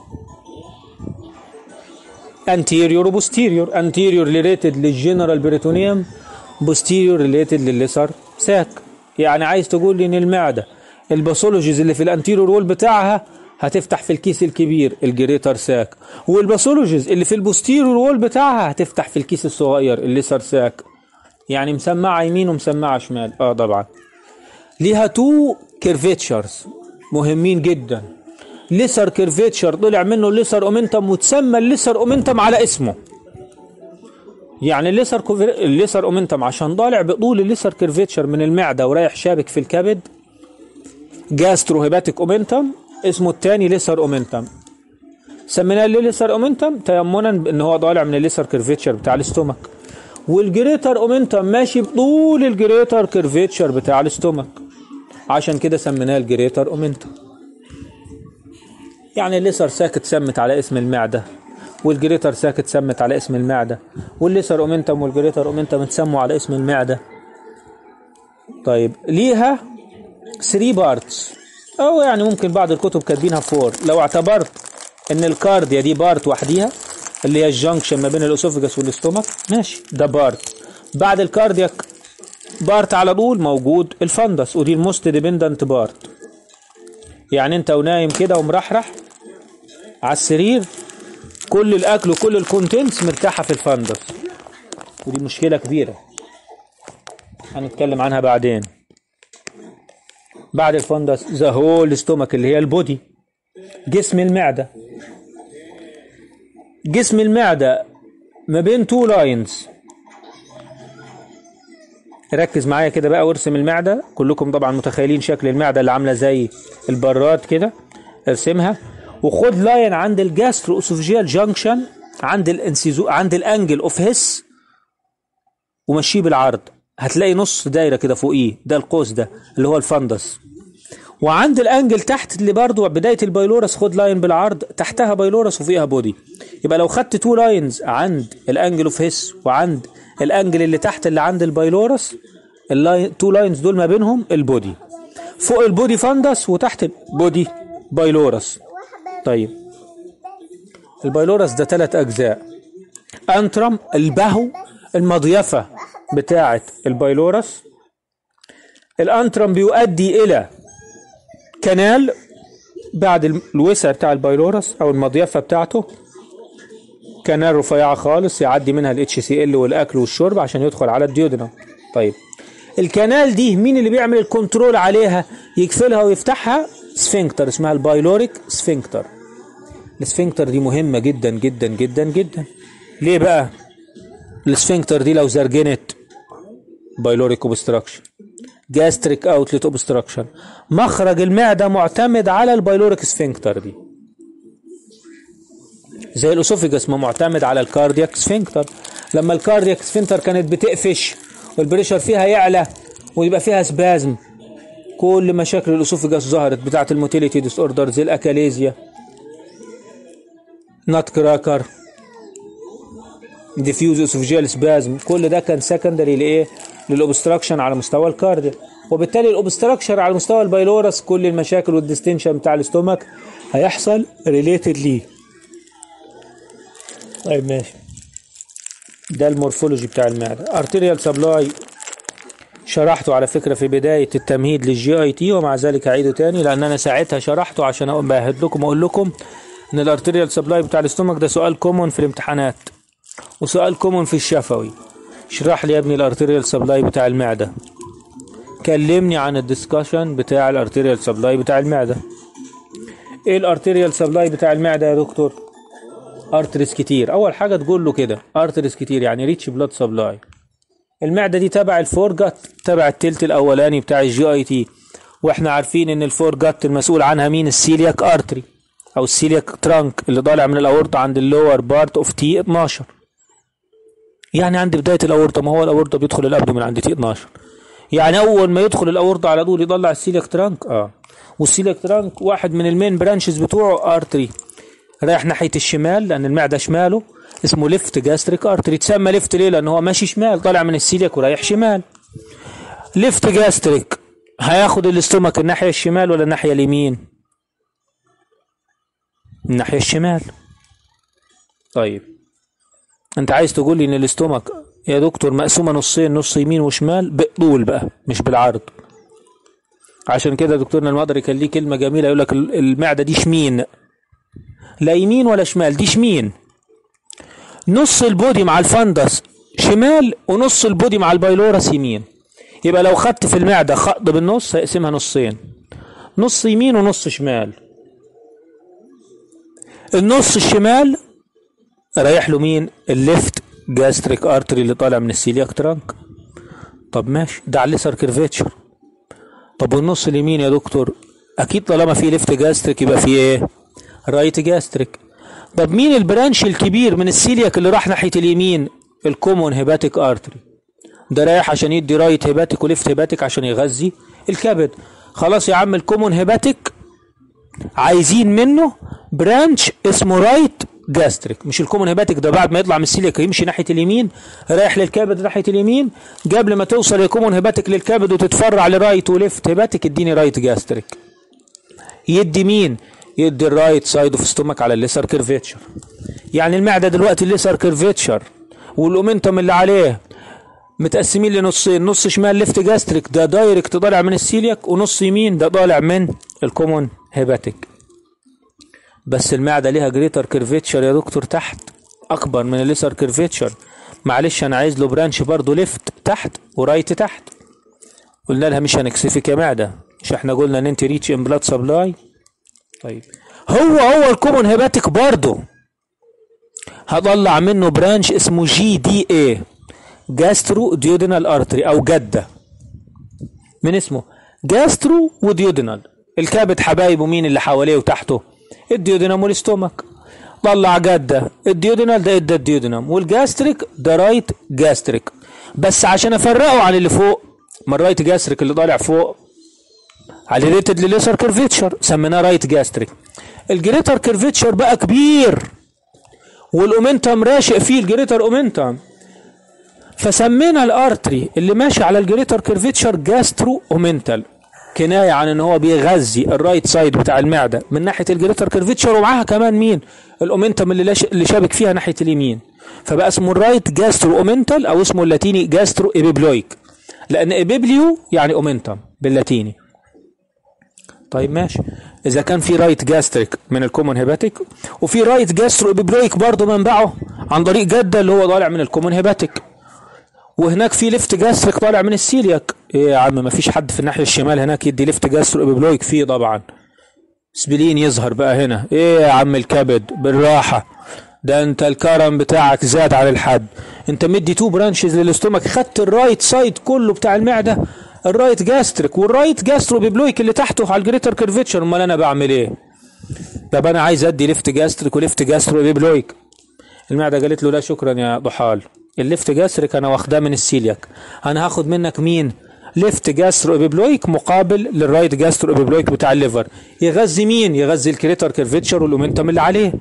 anterior و posterior. anterior related للجنرال بريتونيوم، posterior related للليسر ساك. يعني عايز تقول لي ان المعده الباثولوجيز اللي في الانتيريور وول بتاعها هتفتح في الكيس الكبير الجريتر ساك، والباثولوجيز اللي في البوستيريور وول بتاعها هتفتح في الكيس الصغير الليسر ساك. يعني مسمعه يمين ومسمعه شمال. اه طبعا ليها تو كيرفيتشرز مهمين جدا. ليسر كيرفيتشر طلع منه الليسر اومنتم وتسمى الليسر اومنتم على اسمه. يعني الليسر كوفر... الليسر اومنتم عشان طالع بطول الليسر كيرفيتشر من المعده ورايح شابك في الكبد، جاسترو هيباتيك اومنتم، اسمه الثاني ليسر اومنتم. سميناه ليه ليسر اومنتم؟ تيمنا ان هو طالع من الليسر كيرفيتشر بتاع الاستومك. والجريتر اومنتم ماشي بطول الجريتر كيرفيتشر بتاع الاستومك، عشان كده سميناه الجريتر اومنتم. يعني الليسر ساكت سمت على اسم المعده، والجريتر ساكت سمت على اسم المعده، والليسر اومنتم والجريتر اومنتم اتسموا على اسم المعده. طيب ليها ثلاثة بارتس، او يعني ممكن بعض الكتب كاتبينها فور. لو اعتبرت ان الكارديا دي بارت وحديها اللي هي الجنكشن ما بين الاسوفجس والاستومك، ماشي ده بارت. بعد الكاردياك بارت على طول موجود الفندس، ودي الموست ديبندنت بارت. يعني انت ونايم كده ومرحرح على السرير، كل الاكل وكل الكونتنتس مرتاحه في الفندس، ودي مشكله كبيره هنتكلم عنها بعدين. بعد الفندس ذا هول ستومك اللي هي البودي، جسم المعده. جسم المعده ما بين تو لاينز. ركز معايا كده بقى وارسم المعده. كلكم طبعا متخيلين شكل المعده اللي عامله زي البراد كده، ارسمها وخد لاين عند الجاسترو اسوفجيال جانكشن، عند الانسيزو، عند الانجل اوف هيس، ومشيه بالعرض. هتلاقي نص دايره كده فوقيه، ده القوس ده اللي هو الفندس. وعند الانجل تحت اللي برضه بدايه البايلورس خد لاين بالعرض، تحتها بايلورس وفيها بودي. يبقى لو خدت تو لاينز عند الانجل اوف هيس وعند الانجل اللي تحت اللي عند البايلورس، اللاين تو لاينز دول ما بينهم البودي. فوق البودي فندس وتحت البودي بايلورس. طيب البايلورس ده ثلاث اجزاء. انترم البهو، المضيفه بتاعه البايلورس. الانترم بيؤدي الى كنال بعد الوسع بتاع البايلورس او المضيفه بتاعته، كنال رفيعه خالص يعدي منها الاتش سي ال والاكل والشرب عشان يدخل على الديودنم. طيب الكنال دي مين اللي بيعمل الكنترول عليها، يقفلها ويفتحها؟ سفنكتر اسمها البايلوريك سفنكتر. السفنكتر دي مهمه جدا جدا جدا جدا. ليه بقى؟ السفنكتر دي لو زرجنت بايلوريك اوبستراكشن، جاستريك اوتلت اوبستراكشن. مخرج المعده معتمد على البايلوريك سفنكتر دي، زي الاسوفيجاس ما معتمد على الكاردياك سفنكتر. لما الكاردياك سفنكتر كانت بتقفش والبريشر فيها يعلى ويبقى فيها سبازم، كل مشاكل الاسوفيجاس ظهرت بتاعه الموتيليتي ديس اوردر زي الاكاليزيا، نات كراكر، ديفيوز اسوفيجيال سبازم. كل ده كان سكندري لايه؟ للاوبستراكشن على مستوى الكارديا. وبالتالي الاوبستراكشر على مستوى البايلورس كل المشاكل والديستنشن بتاع الاستومك هيحصل ريليتد ليه. طيب ماشي، ده المورفولوجي بتاع المعده. ارتيريال سبلاي شرحته على فكره في بدايه التمهيد للجي اي تي، ومع ذلك اعيده تاني لان انا ساعتها شرحته عشان ابهد لكم واقول لكم ان الارتيريال سبلاي بتاع الاستومك ده سؤال كومون في الامتحانات وسؤال كومون في الشفوي. اشرح لي يا ابني الارتيريال سبلاي بتاع المعده، كلمني عن الدسكشن بتاع الارتيريال سبلاي بتاع المعده. ايه الارتيريال سبلاي بتاع المعده يا دكتور؟ ارتريس كتير. اول حاجه تقول له كده ارتريس كتير يعني ريتش بلاد سبلاي. المعده دي تبع الفورجت، تبع التلت الاولاني بتاع الجي اي تي، واحنا عارفين ان الفورجت المسؤول عنها مين؟ السيلياك ارتري او السيلياك ترانك اللي طالع من الاورطه عند اللور بارت اوف تي اتناشر، يعني عند بدايه الاورطه. ما هو الاورطه بيدخل الابدومين عند تي اتناشر، يعني اول ما يدخل الاورطه على طول يطلع السيلياك ترانك. اه والسيلياك ترانك واحد من المين برانشز بتوعه ارتري رايح ناحيه الشمال لان المعده شماله، اسمه ليفت جاستريك ارتري. تسمى ليفت ليه؟ لان هو ماشي شمال، طالع من السيلياك ورايح شمال. ليفت جاستريك هياخد الاستومك الناحيه الشمال ولا الناحيه اليمين؟ الناحيه الشمال. طيب انت عايز تقول لي ان الاستومك يا دكتور مقسومه نصين، نص يمين وشمال بالطول بقى مش بالعرض. عشان كده دكتورنا المقدري كان ليه كلمه جميله يقول لك المعده دي شمين، لا يمين ولا شمال، دي شمين. نص البودي مع الفندس شمال ونص البودي مع البايلورس يمين. يبقى لو خدت في المعده خط بالنص هيقسمها نصين، نص يمين ونص شمال. النص الشمال رايح له مين؟ الليفت جاستريك ارتري اللي طالع من السيلياك ترانك. طب ماشي، ده على الليسر كيرفيتشر. طب والنص اليمين يا دكتور؟ اكيد طالما في ليفت جاستريك يبقى في ايه؟ رايت جاستريك. طب مين البرانش الكبير من السيلياك اللي راح ناحيه اليمين؟ الكومون هيباتيك ارتري. ده رايح عشان يدي رايت هيباتيك وليفت هيباتيك عشان يغذي الكبد. خلاص يا عم، الكومون هيباتيك عايزين منه برانش اسمه رايت جاستريك. مش الكومون هيباتيك ده بعد ما يطلع من السيلياك يمشي ناحيه اليمين رايح للكبد ناحيه اليمين، قبل ما توصل الكومون هيباتيك للكبد وتتفرع لرايت وليفت هيباتيك اديني رايت جاستريك. يدي مين؟ يدي الرايت سايد اوف ستومك على الليسر كيرفيتشر. يعني المعده دلوقتي الليسر كيرفيتشر والاومنتم اللي عليه متقسمين لنصين، نص شمال ليفت جاستريك ده دايركت طالع من السيلياك، ونص يمين ده طالع من الكومون هيباتيك. بس المعده ليها جريتر كيرفيتشر يا دكتور تحت اكبر من الليسر كيرفيتشر. معلش انا عايز له برانش برضه ليفت تحت ورايت تحت. قلنا لها مش هنكسفك يا معده، مش احنا قلنا ان انت ريتش ان بلاد سبلاي؟ طيب هو هو الكومون هيباتيك برضه هطلع منه برانش اسمه جي دي اي، جاسترو ديودينال ارتري او جده، من اسمه جاسترو وديودينال. الكبد حبايبه مين اللي حواليه وتحته؟ الديودينام والاستومك. طلع جده، الديودينال ده ادى الديودينام والجاستريك ده رايت جاستريك. بس عشان افرقه عن اللي فوق، ما الرايت جاستريك اللي طالع فوق على ريتد لليسر كيرفيتشر سميناه رايت جاستريك. الجريتر كيرفيتشر بقى كبير والاومنتم راشق فيه الجريتر اومنتم، فسمينا الارتري اللي ماشي على الجريتر كيرفيتشر جاسترو اومنتال، كنايه عن ان هو بيغذي الرايت سايد بتاع المعده من ناحيه الجريتر كيرفيتشر، ومعاها كمان مين؟ الاومنتم اللي اللي شابك فيها ناحيه اليمين. فبقى اسمه الرايت جاسترو اومنتال او اسمه اللاتيني جاسترو ايبيبلويك، لان ايبيبليو يعني اومنتم باللاتيني. طيب ماشي، اذا كان في رايت جاستريك من الكومون هيباتيك وفي رايت جاسترو ايبيبلويك برضه منبعه عن طريق جده اللي هو طالع من الكومون هيباتيك، وهناك في ليفت جاستريك طالع من السيلياك. ايه يا عم، ما فيش حد في الناحيه الشمال هناك يدي ليفت جاسترو ايبيبلويك؟ فيه طبعا. سبلين يظهر بقى هنا. ايه يا عم الكبد بالراحه، ده انت الكرم بتاعك زاد على الحد. انت مدي تو برانشز للاستومك، خدت الرايت سايد كله بتاع المعده الرايت جاستريك والرايت جاسترو بيبلويك اللي تحته على الجريتر كيرفيتشر. امال انا بعمل ايه؟ طب انا عايز ادي ليفت جاستريك وليفت جاسترو بيبلويك. المعده قالت له لا شكرا يا ضحال، الليفت جاستريك انا واخداه من السيلياك، انا هاخد منك مين؟ ليفت جاسترو ابيبلويك مقابل للرايت جاسترو ابيبلويك بتاع الليفر. يغذي مين؟ يغذي الكريتر كيرفيتشر والاومنتم اللي عليه.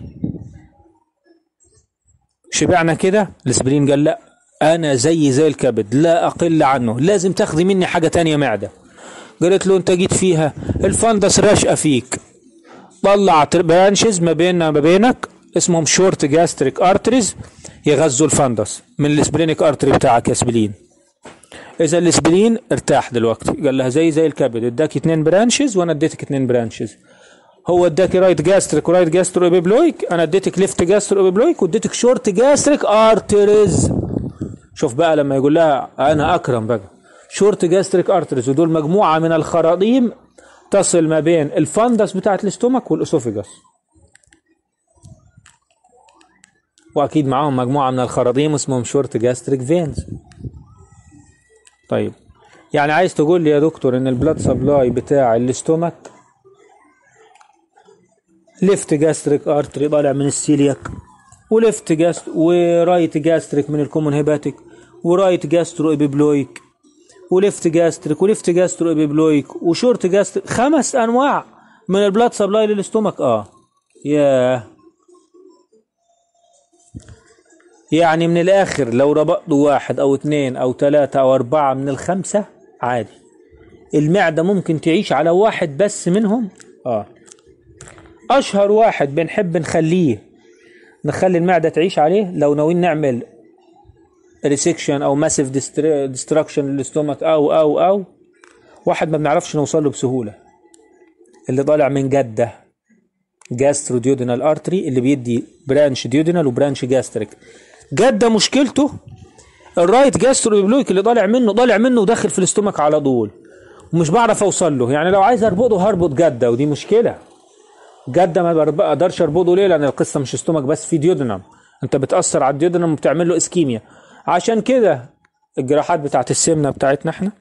شبعنا كده؟ الاسبرين قال لا، انا زي زي الكبد لا اقل عنه، لازم تاخدي مني حاجه تانية معده. قالت له انت جيت فيها الفندس راشقه فيك، طلع برانشز ما بيننا ما بينك اسمهم شورت جاستريك ارتريز يغذوا الفندس من السبلينيك ارتري بتاعك يا سبلين. اذا السبلين ارتاح دلوقتي، قال لها زي زي الكبد، اداك اتنين برانشز وانا اديتك اتنين برانشز. هو اداك رايت جاستريك ورايت جاسترو ابيبلويك، انا اديتك ليفت جاسترو ابيبلويك واديتك شورت جاستريك ارتريز. شوف بقى لما يقول لها انا اكرم بقى شورت جاستريك ارتريز، ودول مجموعه من الخراطيم تصل ما بين الفندس بتاعت الاستومك والاسوفيجاس، واكيد معاهم مجموعه من الخراطيم اسمهم شورت جاستريك فينز. طيب يعني عايز تقول لي يا دكتور ان البلاد سبلاي بتاع الاستومك ليفت جاستريك ارتري طالع من السيلياك، وليفت جاست ورايت جاستريك من الكومون هيباتيك، ورايت جاسترو ابيبلويك، وليفت جاستريك وليفت جاسترو ابيبلويك، وشورت جاستريك، خمس انواع من البلاد سبلاي للاستومك. اه ياه، يعني من الاخر لو ربطوا واحد او اتنين او تلاتة او اربعة من الخمسة عادي، المعدة ممكن تعيش على واحد بس منهم. اه اشهر واحد بنحب نخليه نخلي المعدة تعيش عليه لو ناويين نعمل ريسكشن او ماسيف ديستراكشن للاستومك او او او واحد ما بنعرفش نوصل له بسهولة، اللي طالع من جدة جاسترو ديودينال ارتري اللي بيدي برانش ديودينال وبرانش جاستريك. جدة مشكلته الرايت جاسترو ابيبلويك اللي طالع منه طالع منه وداخل في الاستومك على طول، ومش بعرف اوصل له. يعني لو عايز اربطه هربط جدة، ودي مشكلة. جدة ما بقدرش اربطه ليه؟ لان القصة مش استومك بس، في ديودينام، انت بتأثر على الديودينام وبتعمل له اسكيميا. عشان كده الجراحات بتاعت السمنة بتاعتنا احنا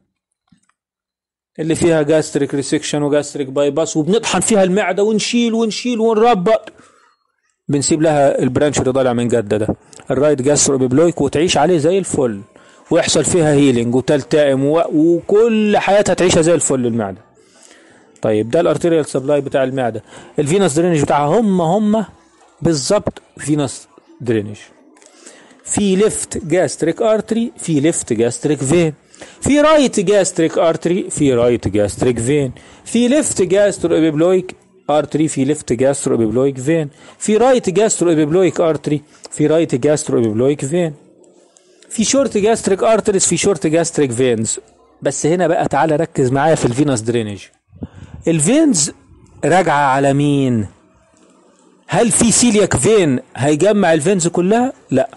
اللي فيها جاستريك ريسكشن وجاستريك باي باس وبنطحن فيها المعدة ونشيل ونشيل ونربط، بنسيب لها البرانش اللي طالع من جدة ده الرايت جاسترو ابيبلويك وتعيش عليه زي الفل، ويحصل فيها هيلينج وتلتئم و... وكل حياتها تعيشها زي الفل المعدة. طيب ده الارتيريال سبلاي بتاع المعدة. الفينوس درينج بتاعها هم هم بالظبط فينوس درينج. في ليفت جاستريك ارتري، في ليفت جاستريك فين، في رايت جاستريك ارتري، في رايت جاستريك فين، في ليفت جاسترو ابيبلويك ارتري، في ليفت جاسترو ابيبلويك فين، في رايت جاسترو ابيبلويك ارتري، في رايت جاسترو ابيبلويك فين، في شورت جاستريك ارتريز، في شورت جاستريك فينز. بس هنا بقى تعالى ركز معايا في الفينوس درينج. الفينز راجعه على مين؟ هل في سيلياك فين هيجمع الفينز كلها؟ لا.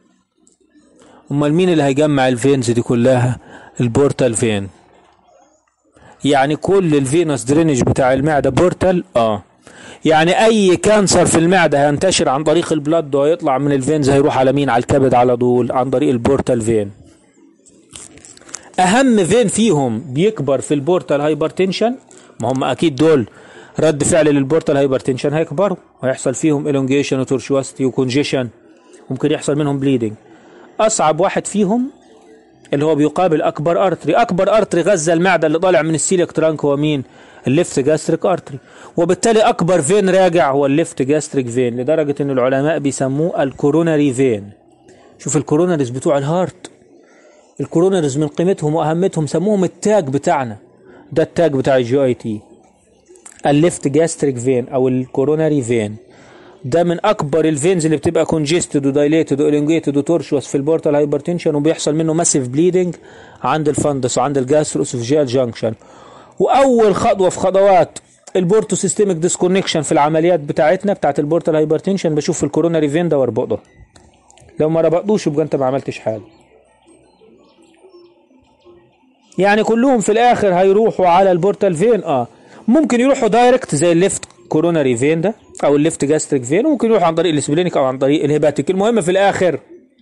امال مين اللي هيجمع الفينز دي كلها؟ البورتال فين. يعني كل الفينوس درينج بتاع المعده بورتال. اه يعني اي كانسر في المعده هينتشر عن طريق البلد وهيطلع من الفينز هيروح على مين؟ على الكبد على طول عن طريق البورتال فين. اهم فين فيهم بيكبر في البورتال هايبرتنشن، ما هم اكيد دول رد فعل للبورتال هايبرتنشن هيكبروا وهيحصل فيهم الونجيشن وتورشوستي وكونجيشن، ممكن يحصل منهم بليدنج. اصعب واحد فيهم اللي هو بيقابل اكبر ارتري، اكبر ارتري غذى المعده اللي طالع من السيليك ترانك هو مين؟ الليفت جاستريك ارتري، وبالتالي اكبر فين راجع هو الليفت جاستريك فين، لدرجه ان العلماء بيسموه الكوروناري فين. شوف الكوروناريز بتوع الهارت، الكوروناريز من قيمتهم واهميتهم سموهم التاج بتاعنا، ده التاج بتاع الجي اي تي. الليفت جاستريك فين او الكوروناري فين ده من اكبر الفينز اللي بتبقى كونجستد ودايليتد والونجيتد وتورشوس في البورتال هايبرتنشن، وبيحصل منه ماسيف بليدنج عند الفندس وعند الجاسترو اسوفجيال جانكشن. واول خطوه في خطوات البورتو سيستميك ديسكونكشن في العمليات بتاعتنا بتاعت البورتال هايبرتنشن بشوف الكوروناري فين ده واربطه. لو ما ربطوش يبقى انت ما عملتش حاجه. يعني كلهم في الاخر هيروحوا على البورتال فين. اه ممكن يروحوا دايركت زي الليفت كوروناري فين ده او الليفت جاستريك فين، وممكن يروحوا عن طريق السبلينيك او عن طريق الهيباتيك. المهم في الاخر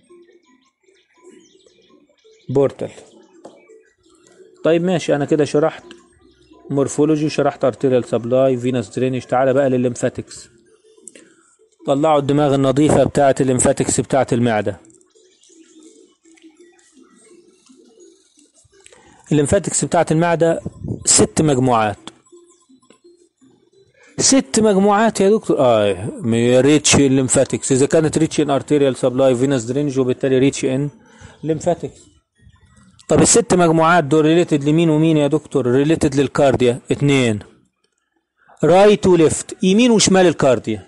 بورتال. طيب ماشي، انا كده شرحت مورفولوجي وشرحت ارتيريال سبلاي فينوس درينج. تعالى بقى للليمفاتكس. طلعوا الدماغ النظيفه بتاعه الليمفاتكس بتاعه المعده. الليمفاتكس بتاعه المعده ست مجموعات. ست مجموعات يا دكتور. اه ريتش الليمفاتكس، اذا كانت ريتش ان ارتيريال سبلاي فينوس درينج وبالتالي ريتش ان ليمفاتكس. طب الست مجموعات دول ريليتد لمين ومين يا دكتور؟ ريليتد للكارديا اتنين، رايت وليفت، يمين وشمال الكارديا.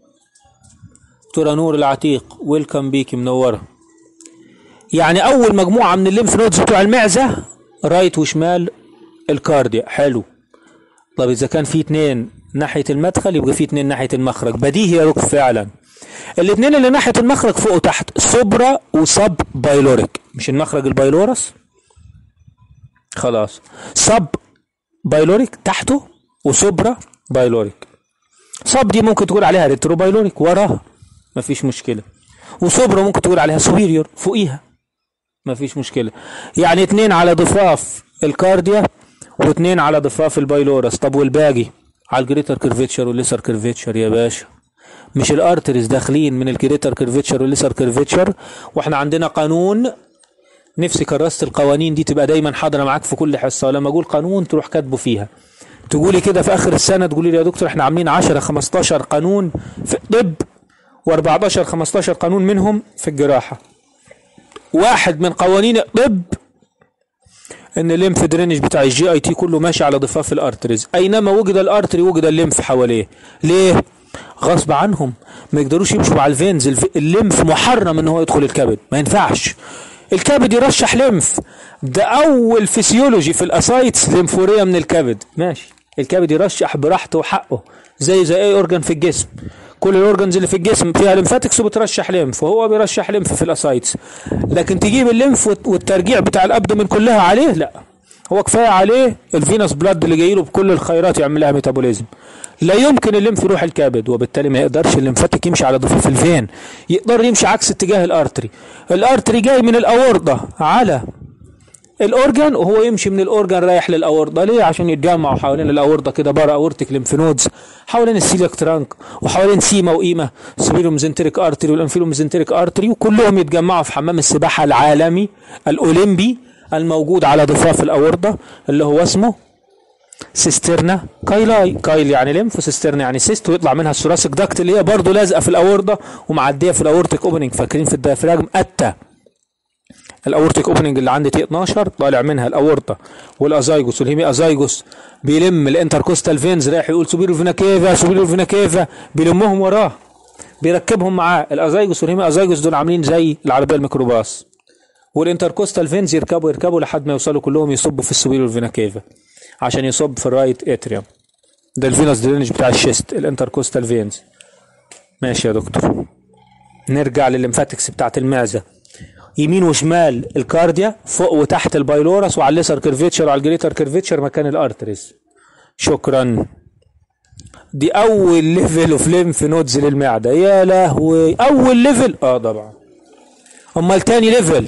دكتورة نور العتيق ويلكم بيكي، منوره. يعني اول مجموعه من الليمف نودز بتوع المعزه رايت وشمال الكارديا. حلو. طب اذا كان في اتنين ناحيه المدخل يبقى في اتنين ناحيه المخرج. بديهي يا دكتور فعلا. الاتنين اللي ناحيه المخرج فوق وتحت سوبرا وسب بايلوريك. مش المخرج البايلورس؟ خلاص. سب بايلوريك تحته وسوبرا بايلوريك. سب دي ممكن تقول عليها ريترو بايلوريك وراها مفيش مشكله، وسوبرا ممكن تقول عليها سوبيريور فوقيها مفيش مشكله. يعني اتنين على ضفاف الكارديا واتنين على ضفاف البايلورس. طب والباقي على الجريتر كيرفيتشر والليسر كيرفيتشر يا باشا. مش الارتريز داخلين من الجريتر كيرفيتشر والليسر كيرفيتشر؟ واحنا عندنا قانون، نفسي كرست القوانين دي تبقى دايما حاضره معاك في كل حصه، ولما اقول قانون تروح كاتبه فيها. تقولي كده في اخر السنه، تقولي لي يا دكتور احنا عاملين عشرة خمستاشر قانون في الطب واربعتاشر خمستاشر قانون منهم في الجراحه. واحد من قوانين الطب ان الليمف درينج بتاع الجي اي تي كله ماشي على ضفاف الارتريز، اينما وجد الارتري وجد الليمف حواليه. ليه؟ غصب عنهم ما يقدروش يمشوا مع الفينز. الليمف محرم ان هو يدخل الكبد، ما ينفعش الكبد يرشح ليمف. ده اول فسيولوجي في الاسايتس ليمفوريه من الكبد. ماشي، الكبد يرشح براحته وحقه زي زي اي اورجان في الجسم. كل الاورجنز اللي في الجسم فيها ليمفاتكس وبترشح ليمف، وهو بيرشح ليمف في الاسايتس. لكن تجيب الليمف والترجيع بتاع الابدومين كلها عليه؟ لا، هو كفايه عليه الفينوس بلاد اللي جاي له بكل الخيرات يعمل لها ميتابوليزم. لا يمكن الليمف يروح الكبد، وبالتالي ما يقدرش الليمفاتيك يمشي على ضفاف الفين، يقدر يمشي عكس اتجاه الارتري. الارتري جاي من الاورطه على الاورجان، وهو يمشي من الاورجان رايح للاورطه. ليه؟ عشان يتجمعوا حوالين الاورطه كده بره اورتيك ليمف نودز، حوالين السيلياك ترانك وحوالين سيما وقيمه سبيلو ميزنتريك ارتري والانفيلو ميزنتريك ارتري، وكلهم يتجمعوا في حمام السباحه العالمي الاولمبي الموجود على ضفاف الاورطه اللي هو اسمه سيسترنا كايلاي. كايل يعني ليمف، سيسترنا يعني سيست، ويطلع منها الثوراسيك داكت اللي هي برضه لازقه في الاورطه ومعديه في الاورتيك اوبننج. فاكرين في الديافراجم اتا الاورتيك اوبننج اللي عندي تي اتناشر طالع منها الاورطه والازايجوس والهيمي ازايجوس، بيلم الانتركوستال فينز رايح يقول سوبيرو فينا كيفا سوبيرو فينا كيفا، بيلمهم وراه بيركبهم معاه. الازايجوس والهيمي ازايجوس دول عاملين زي العربيه الميكروباص، والانتركوستال فينز يركبوا يركبوا لحد ما يوصلوا كلهم يصبوا في السوبيرو فينا كيفا عشان يصب في الرايت اتريوم. ده الفينوس درينج بتاع الشيست، الانتركوستال فينز. ماشي يا دكتور، نرجع للليمفاتكس بتاعت المعزه. يمين وشمال الكارديا، فوق وتحت البايلورس، وعلى الليسر كيرفيتشر وعلى الجريتر كيرفيتشر مكان الارتريز. شكرا. دي اول ليفل اوف ليمف نودز للمعده. يا لهوي، اول ليفل. اه طبعا. امال تاني ليفل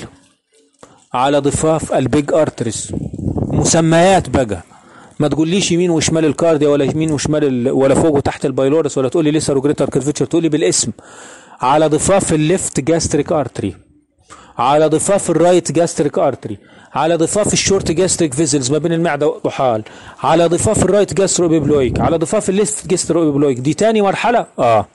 على ضفاف البيج ارتريز. مسميات بقى، ما تقوليش يمين وشمال الكارديا ولا يمين وشمال ال... ولا فوق وتحت البايلورس، ولا تقولي ليسر وجريتر كيرفيتشر، تقولي بالاسم. على ضفاف الليفت جاستريك ارتري، على ضفاف الرايت جاستريك ارتري، على ضفاف الشورت جاستريك فيزلز ما بين المعده والطحال، على ضفاف الرايت جاسترو بيبلويك، على ضفاف الليفت جاسترو بيبلويك. دي تاني مرحله. اه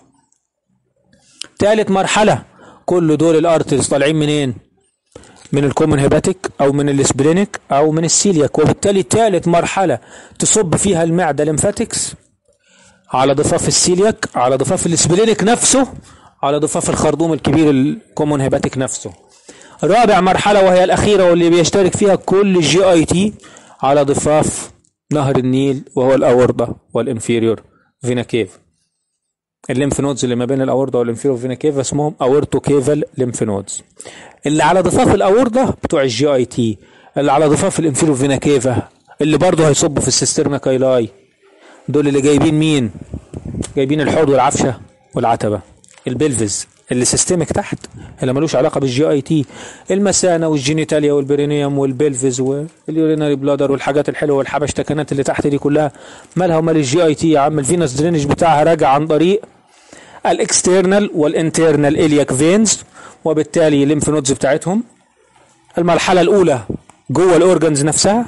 تالت مرحله. كل دول الارتريز طالعين منين؟ من الكومن هيباتيك او من الاسبلينيك او من السيلياك، وبالتالي تالت مرحله تصب فيها المعده ليمفاتكس على ضفاف السيلياك، على ضفاف الاسبلينيك نفسه، على ضفاف الخرطوم الكبير الكومون هيباتيك نفسه. رابع مرحله وهي الاخيره واللي بيشترك فيها كل الجي اي تي، على ضفاف نهر النيل وهو الاورطه والانفيريور فينا كيف. الليمف نودز اللي ما بين الاورطه والانفيريور فينا كيف اسمهم اورتو كيفال ليمف نودز. اللي على ضفاف الاورطه بتوع الجي اي تي، اللي على ضفاف الانفيريور فينا كيفا اللي برضه هيصبوا في السيسترنا كايلاي. دول اللي جايبين مين؟ جايبين الحوض والعفشه والعتبه. البلفز اللي سيستمك تحت اللي ملوش علاقه بالجي اي تي، المثانه والجينيتاليا والبرينيوم والبلفز واليوريناري بلادر والحاجات الحلوه والحبشتكنات اللي تحت دي كلها مالها ومال الجي اي تي يا عم؟ الفينوس درينج بتاعها راجع عن طريق الاكسترنال والانترنال الياك فينز، وبالتالي الليمف نودز بتاعتهم. المرحله الاولى جوه الاورجنز نفسها،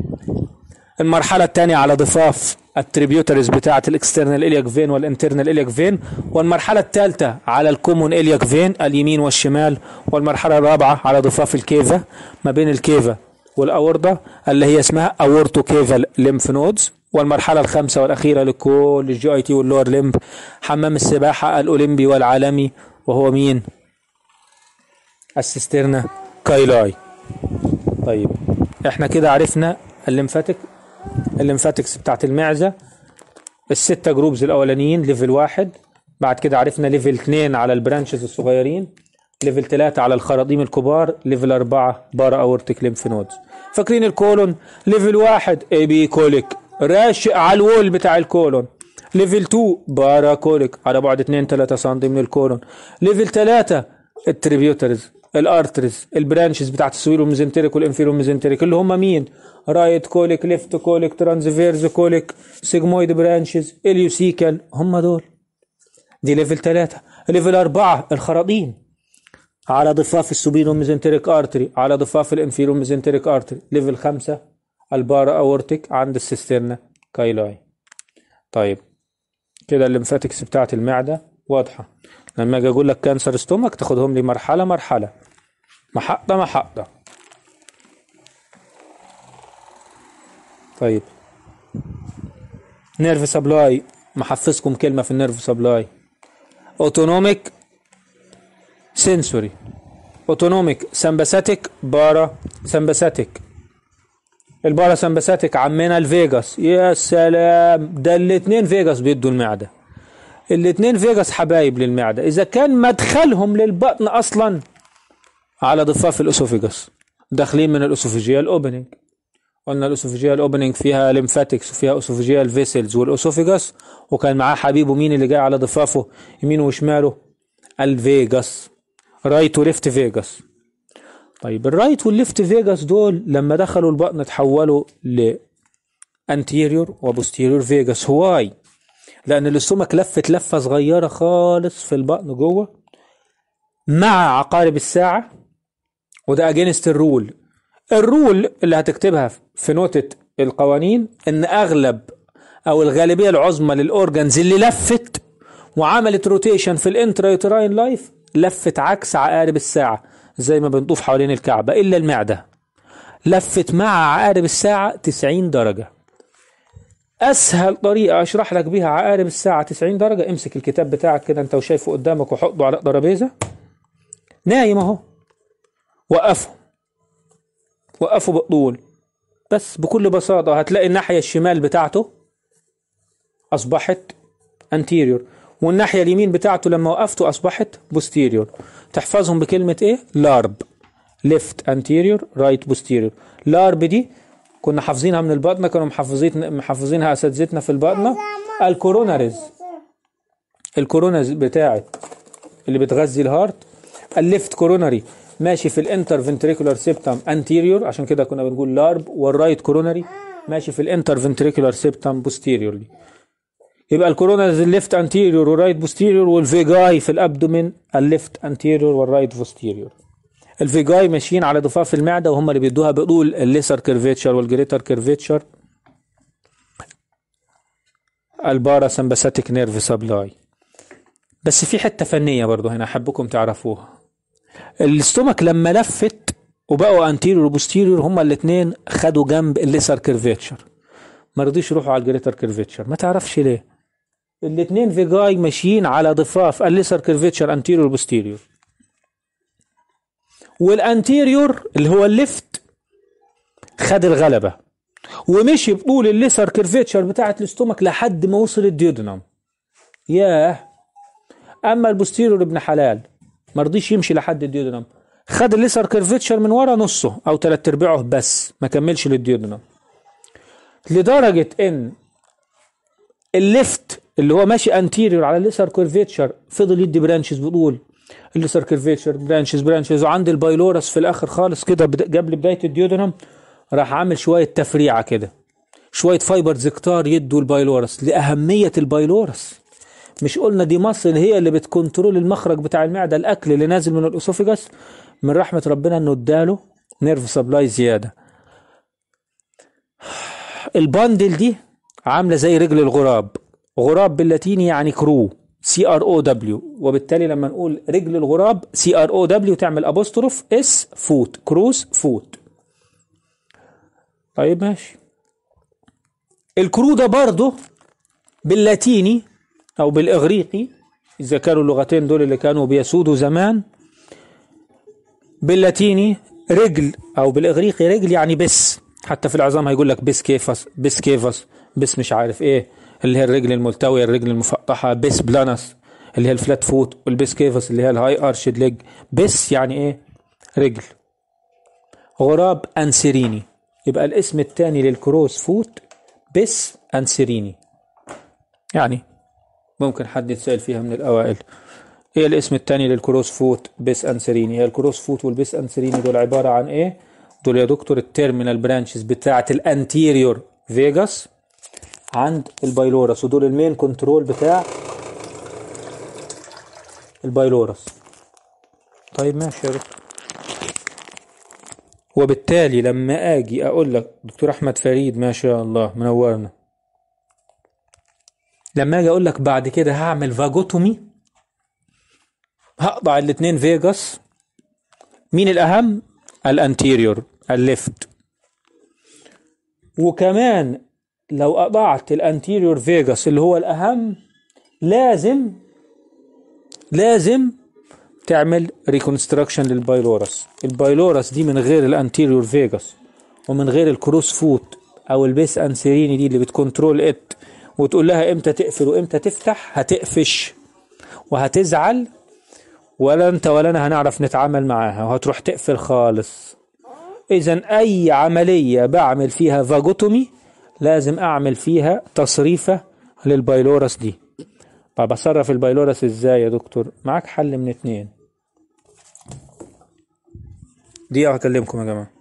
المرحله الثانيه على ضفاف التريبيوتريز بتاعه الاكسترنال الياك فين والانترنال الياك فين، والمرحله الثالثه على الكومون الياك فين اليمين والشمال، والمرحله الرابعه على ضفاف الكيفا ما بين الكيفا والاورده اللي هي اسمها اورتو كيفال ليمف نودز. والمرحله الخامسه والاخيره لكل الجي اي تي واللور ليمب حمام السباحه الاولمبي والعالمي، وهو مين؟ السيسترنا كايلاي. طيب احنا كده عرفنا الليمفاتيك الليمفاتكس بتاعت المعزه الستة جروبز الاولانيين ليفل واحد. بعد كده عرفنا ليفل اتنين على البرانشز الصغيرين، ليفل تلاتة على الخراطيم الكبار، ليفل اربعة بارا اورتيك ليمف نودز. فاكرين الكولون؟ ليفل واحد اي بي كوليك راشق على الوول بتاع الكولون. ليفل اتنين بارا كوليك على بعد اتنين تلاتة سم من الكولون. ليفل تلاتة التريبيوترز، الارترز، البرانشز بتاعت السويلو ميزنتريك والانفيرو ميزنتريك اللي هم مين؟ رايت كوليك، ليفت كوليك، ترانسفيرز كوليك، سيجمويد برانشز، اليوسيكال، هم دول. دي ليفل تلاتة. ليفل اربعة الخراطيم على ضفاف السوبينو ميزنتريك ارتري، على ضفاف الانفيرو ميزنتريك ارتري. ليفل خمسة البارا اورتيك عند السيسترنا كايلاي. طيب كده الليمفاتكس بتاعت المعده واضحه. لما اجي اقول لك كانسر ستومك تاخدهم لي مرحله مرحله، محطه محطه. طيب نيرف سبلاي، محفزكم كلمه في النيرف سبلاي. اوتونوميك سنسوري، اوتونوميك سمباثيك، بارا سمباثيك. البارا سمباثيك عمنا الفيجاس، يا سلام، ده الاتنين فيجاس بيدوا المعده. الاتنين فيجاس حبايب للمعده اذا كان مدخلهم للبطن اصلا على ضفاف الاسوفيجاس، داخلين من الاسوفيجيال اوبننج. قلنا الاسوفيجيال اوبننج فيها ليمفاتكس وفيها اسوفيجيال فيسلز والاسوفيجاس، وكان معاه حبيبه مين اللي جاي على ضفافه يمينه وشماله؟ الفيجاس، رايت وليفت فيجاس. طيب الرايت والليفت فيجاس دول لما دخلوا البطن اتحولوا ل anterior وبوستيريور فيجاس. هواي؟ لان الاستومك لفت لفه صغيره خالص في البطن جوه مع عقارب الساعه، وده اجينست الرول. الرول اللي هتكتبها في نوتة القوانين ان اغلب او الغالبيه العظمى للاورجنز اللي لفت وعملت روتيشن في الانترايوتراين لايف لفت عكس عقارب الساعه زي ما بنطوف حوالين الكعبه، الا المعده لفت مع عقارب الساعه تسعين درجه. اسهل طريقه اشرح لك بيها عقارب الساعه تسعين درجه، امسك الكتاب بتاعك كده انت وشايفه قدامك وحطه على ترابيزه نايم اهو، وقفه وقفه بالطول بس بكل بساطه هتلاقي الناحيه الشمال بتاعته اصبحت anterior، والناحيه اليمين بتاعته لما وقفته اصبحت posterior. تحفظهم بكلمه ايه؟ لارب، left anterior right posterior. لارب دي كنا حافظينها من البطنه، كانوا محافظين محافظينها اساتذتنا في البطنه. الكوروناريز، الكوروناريز بتاعت اللي بتغذي الهارت. الليفت كوروناري ماشي في الانتر فنتريكولار سيبتم انتيريور، عشان كده كنا بنقول لارب. والرايت كوروناري ماشي في الانتر فنتريكولار سيبتم بوستيريورلي. يبقى الكوروناريز الليفت انتيريور والرايت بوستيريور، والفيجاي في الابدومين الليفت انتيريور والرايت بوستيريور. الفيجاي ماشيين على ضفاف المعده وهم اللي بيدوها بطول الليسر كيرفيتشر والجريتر كيرفيتشر. البارا سمباثيك نيرف سبلاي. بس في حته فنيه برضو هنا احبكم تعرفوها. الاستومك لما لفت وبقوا انتيريور وبوستيريور هما الاثنين خدوا جنب الليسر كيرفيتشر، ما رضيش يروحوا على الجريتر كيرفيتشر، ما تعرفش ليه. الاثنين فيجاي ماشيين على ضفاف الليسر كيرفيتشر انتيريور وبوستيريور، والانتيريور اللي هو الليفت خد الغلبه ومشي بطول الليسر كيرفيتشر بتاعت الاستومك لحد ما وصل الديودنم. ياه. اما البوستيريور ابن حلال ما رضيش يمشي لحد الديودنم، خد الليسر كيرفيتشر من ورا نصه او ثلاث ارباعه بس، ما كملش للديودنم. لدرجه ان الليفت اللي هو ماشي انتيريور على الليسر كيرفيتشر فضل يدي برانشز بطول الليسر كيرفيتشر، برانشز برانشز، وعند البايلورس في الاخر خالص كده قبل بدايه الديودنم راح عامل شويه تفريعه كده، شويه فايبرز كتار يدوا البايلورس لاهميه البايلورس. مش قلنا دي مصل هي اللي بتكنترول المخرج بتاع المعده، الاكل اللي نازل من الاسوفيجاس؟ من رحمه ربنا انه اداله نيرف سبلاي زياده. الباندل دي عامله زي رجل الغراب، غراب باللاتيني يعني كرو، سي ار او دبليو، وبالتالي لما نقول رجل الغراب سي ار او دبليو تعمل ابوستروف اس فوت، كروس فوت. طيب ماشي. الكرودة برضه باللاتيني او بالاغريقي، اذا كانوا اللغتين دول اللي كانوا بيسودوا زمان، باللاتيني رجل او بالاغريقي رجل يعني بس. حتى في العظام هيقول لك بس كيفس، بس كيفس، بس مش عارف ايه، اللي هي الرجل الملتويه، الرجل المفقحه، بس بلانس اللي هي الفلات فوت، والبس كيفس اللي هي الهاي ارشد ليج. بس يعني ايه؟ رجل. غراب انسريني، يبقى الاسم الثاني للكروس فوت بس انسريني. يعني ممكن حد يتسأل فيها من الاوائل، ايه الاسم الثاني للكروس فوت بس انسريني؟ هي الكروس فوت والبس انسريني دول عبارة عن ايه؟ دول يا دكتور التيرمينال برانشز بتاعة الانتيريور فيجاس عند البايلورس، ودول المين كنترول بتاع البايلورس. طيب ماشي يا دكتور. وبالتالي لما اجي اقول لك دكتور احمد فريد ما شاء الله منورنا، لما اجي اقول لك بعد كده هعمل فاجوتومي، هقطع الاثنين فيجاس، مين الاهم؟ الانتيريور، الليفت. وكمان لو قطعت الانتيريور فيجاس اللي هو الاهم، لازم لازم تعمل ريكونستراكشن للبايلورس. البايلورس دي من غير الانتيريور فيجاس ومن غير الكروس فوت او البيس انسيريني دي اللي بتكنترول ات وتقول لها امتى تقفل وامتى تفتح، هتقفش وهتزعل، ولا انت ولا انا هنعرف نتعامل معاها وهتروح تقفل خالص. اذا اي عملية بعمل فيها فاجوتومي لازم اعمل فيها تصريفة للبايلورس دي. طب اصرف البايلورس ازاي يا دكتور؟ معاك حل من اتنين. دي هكلمكم يا جماعة.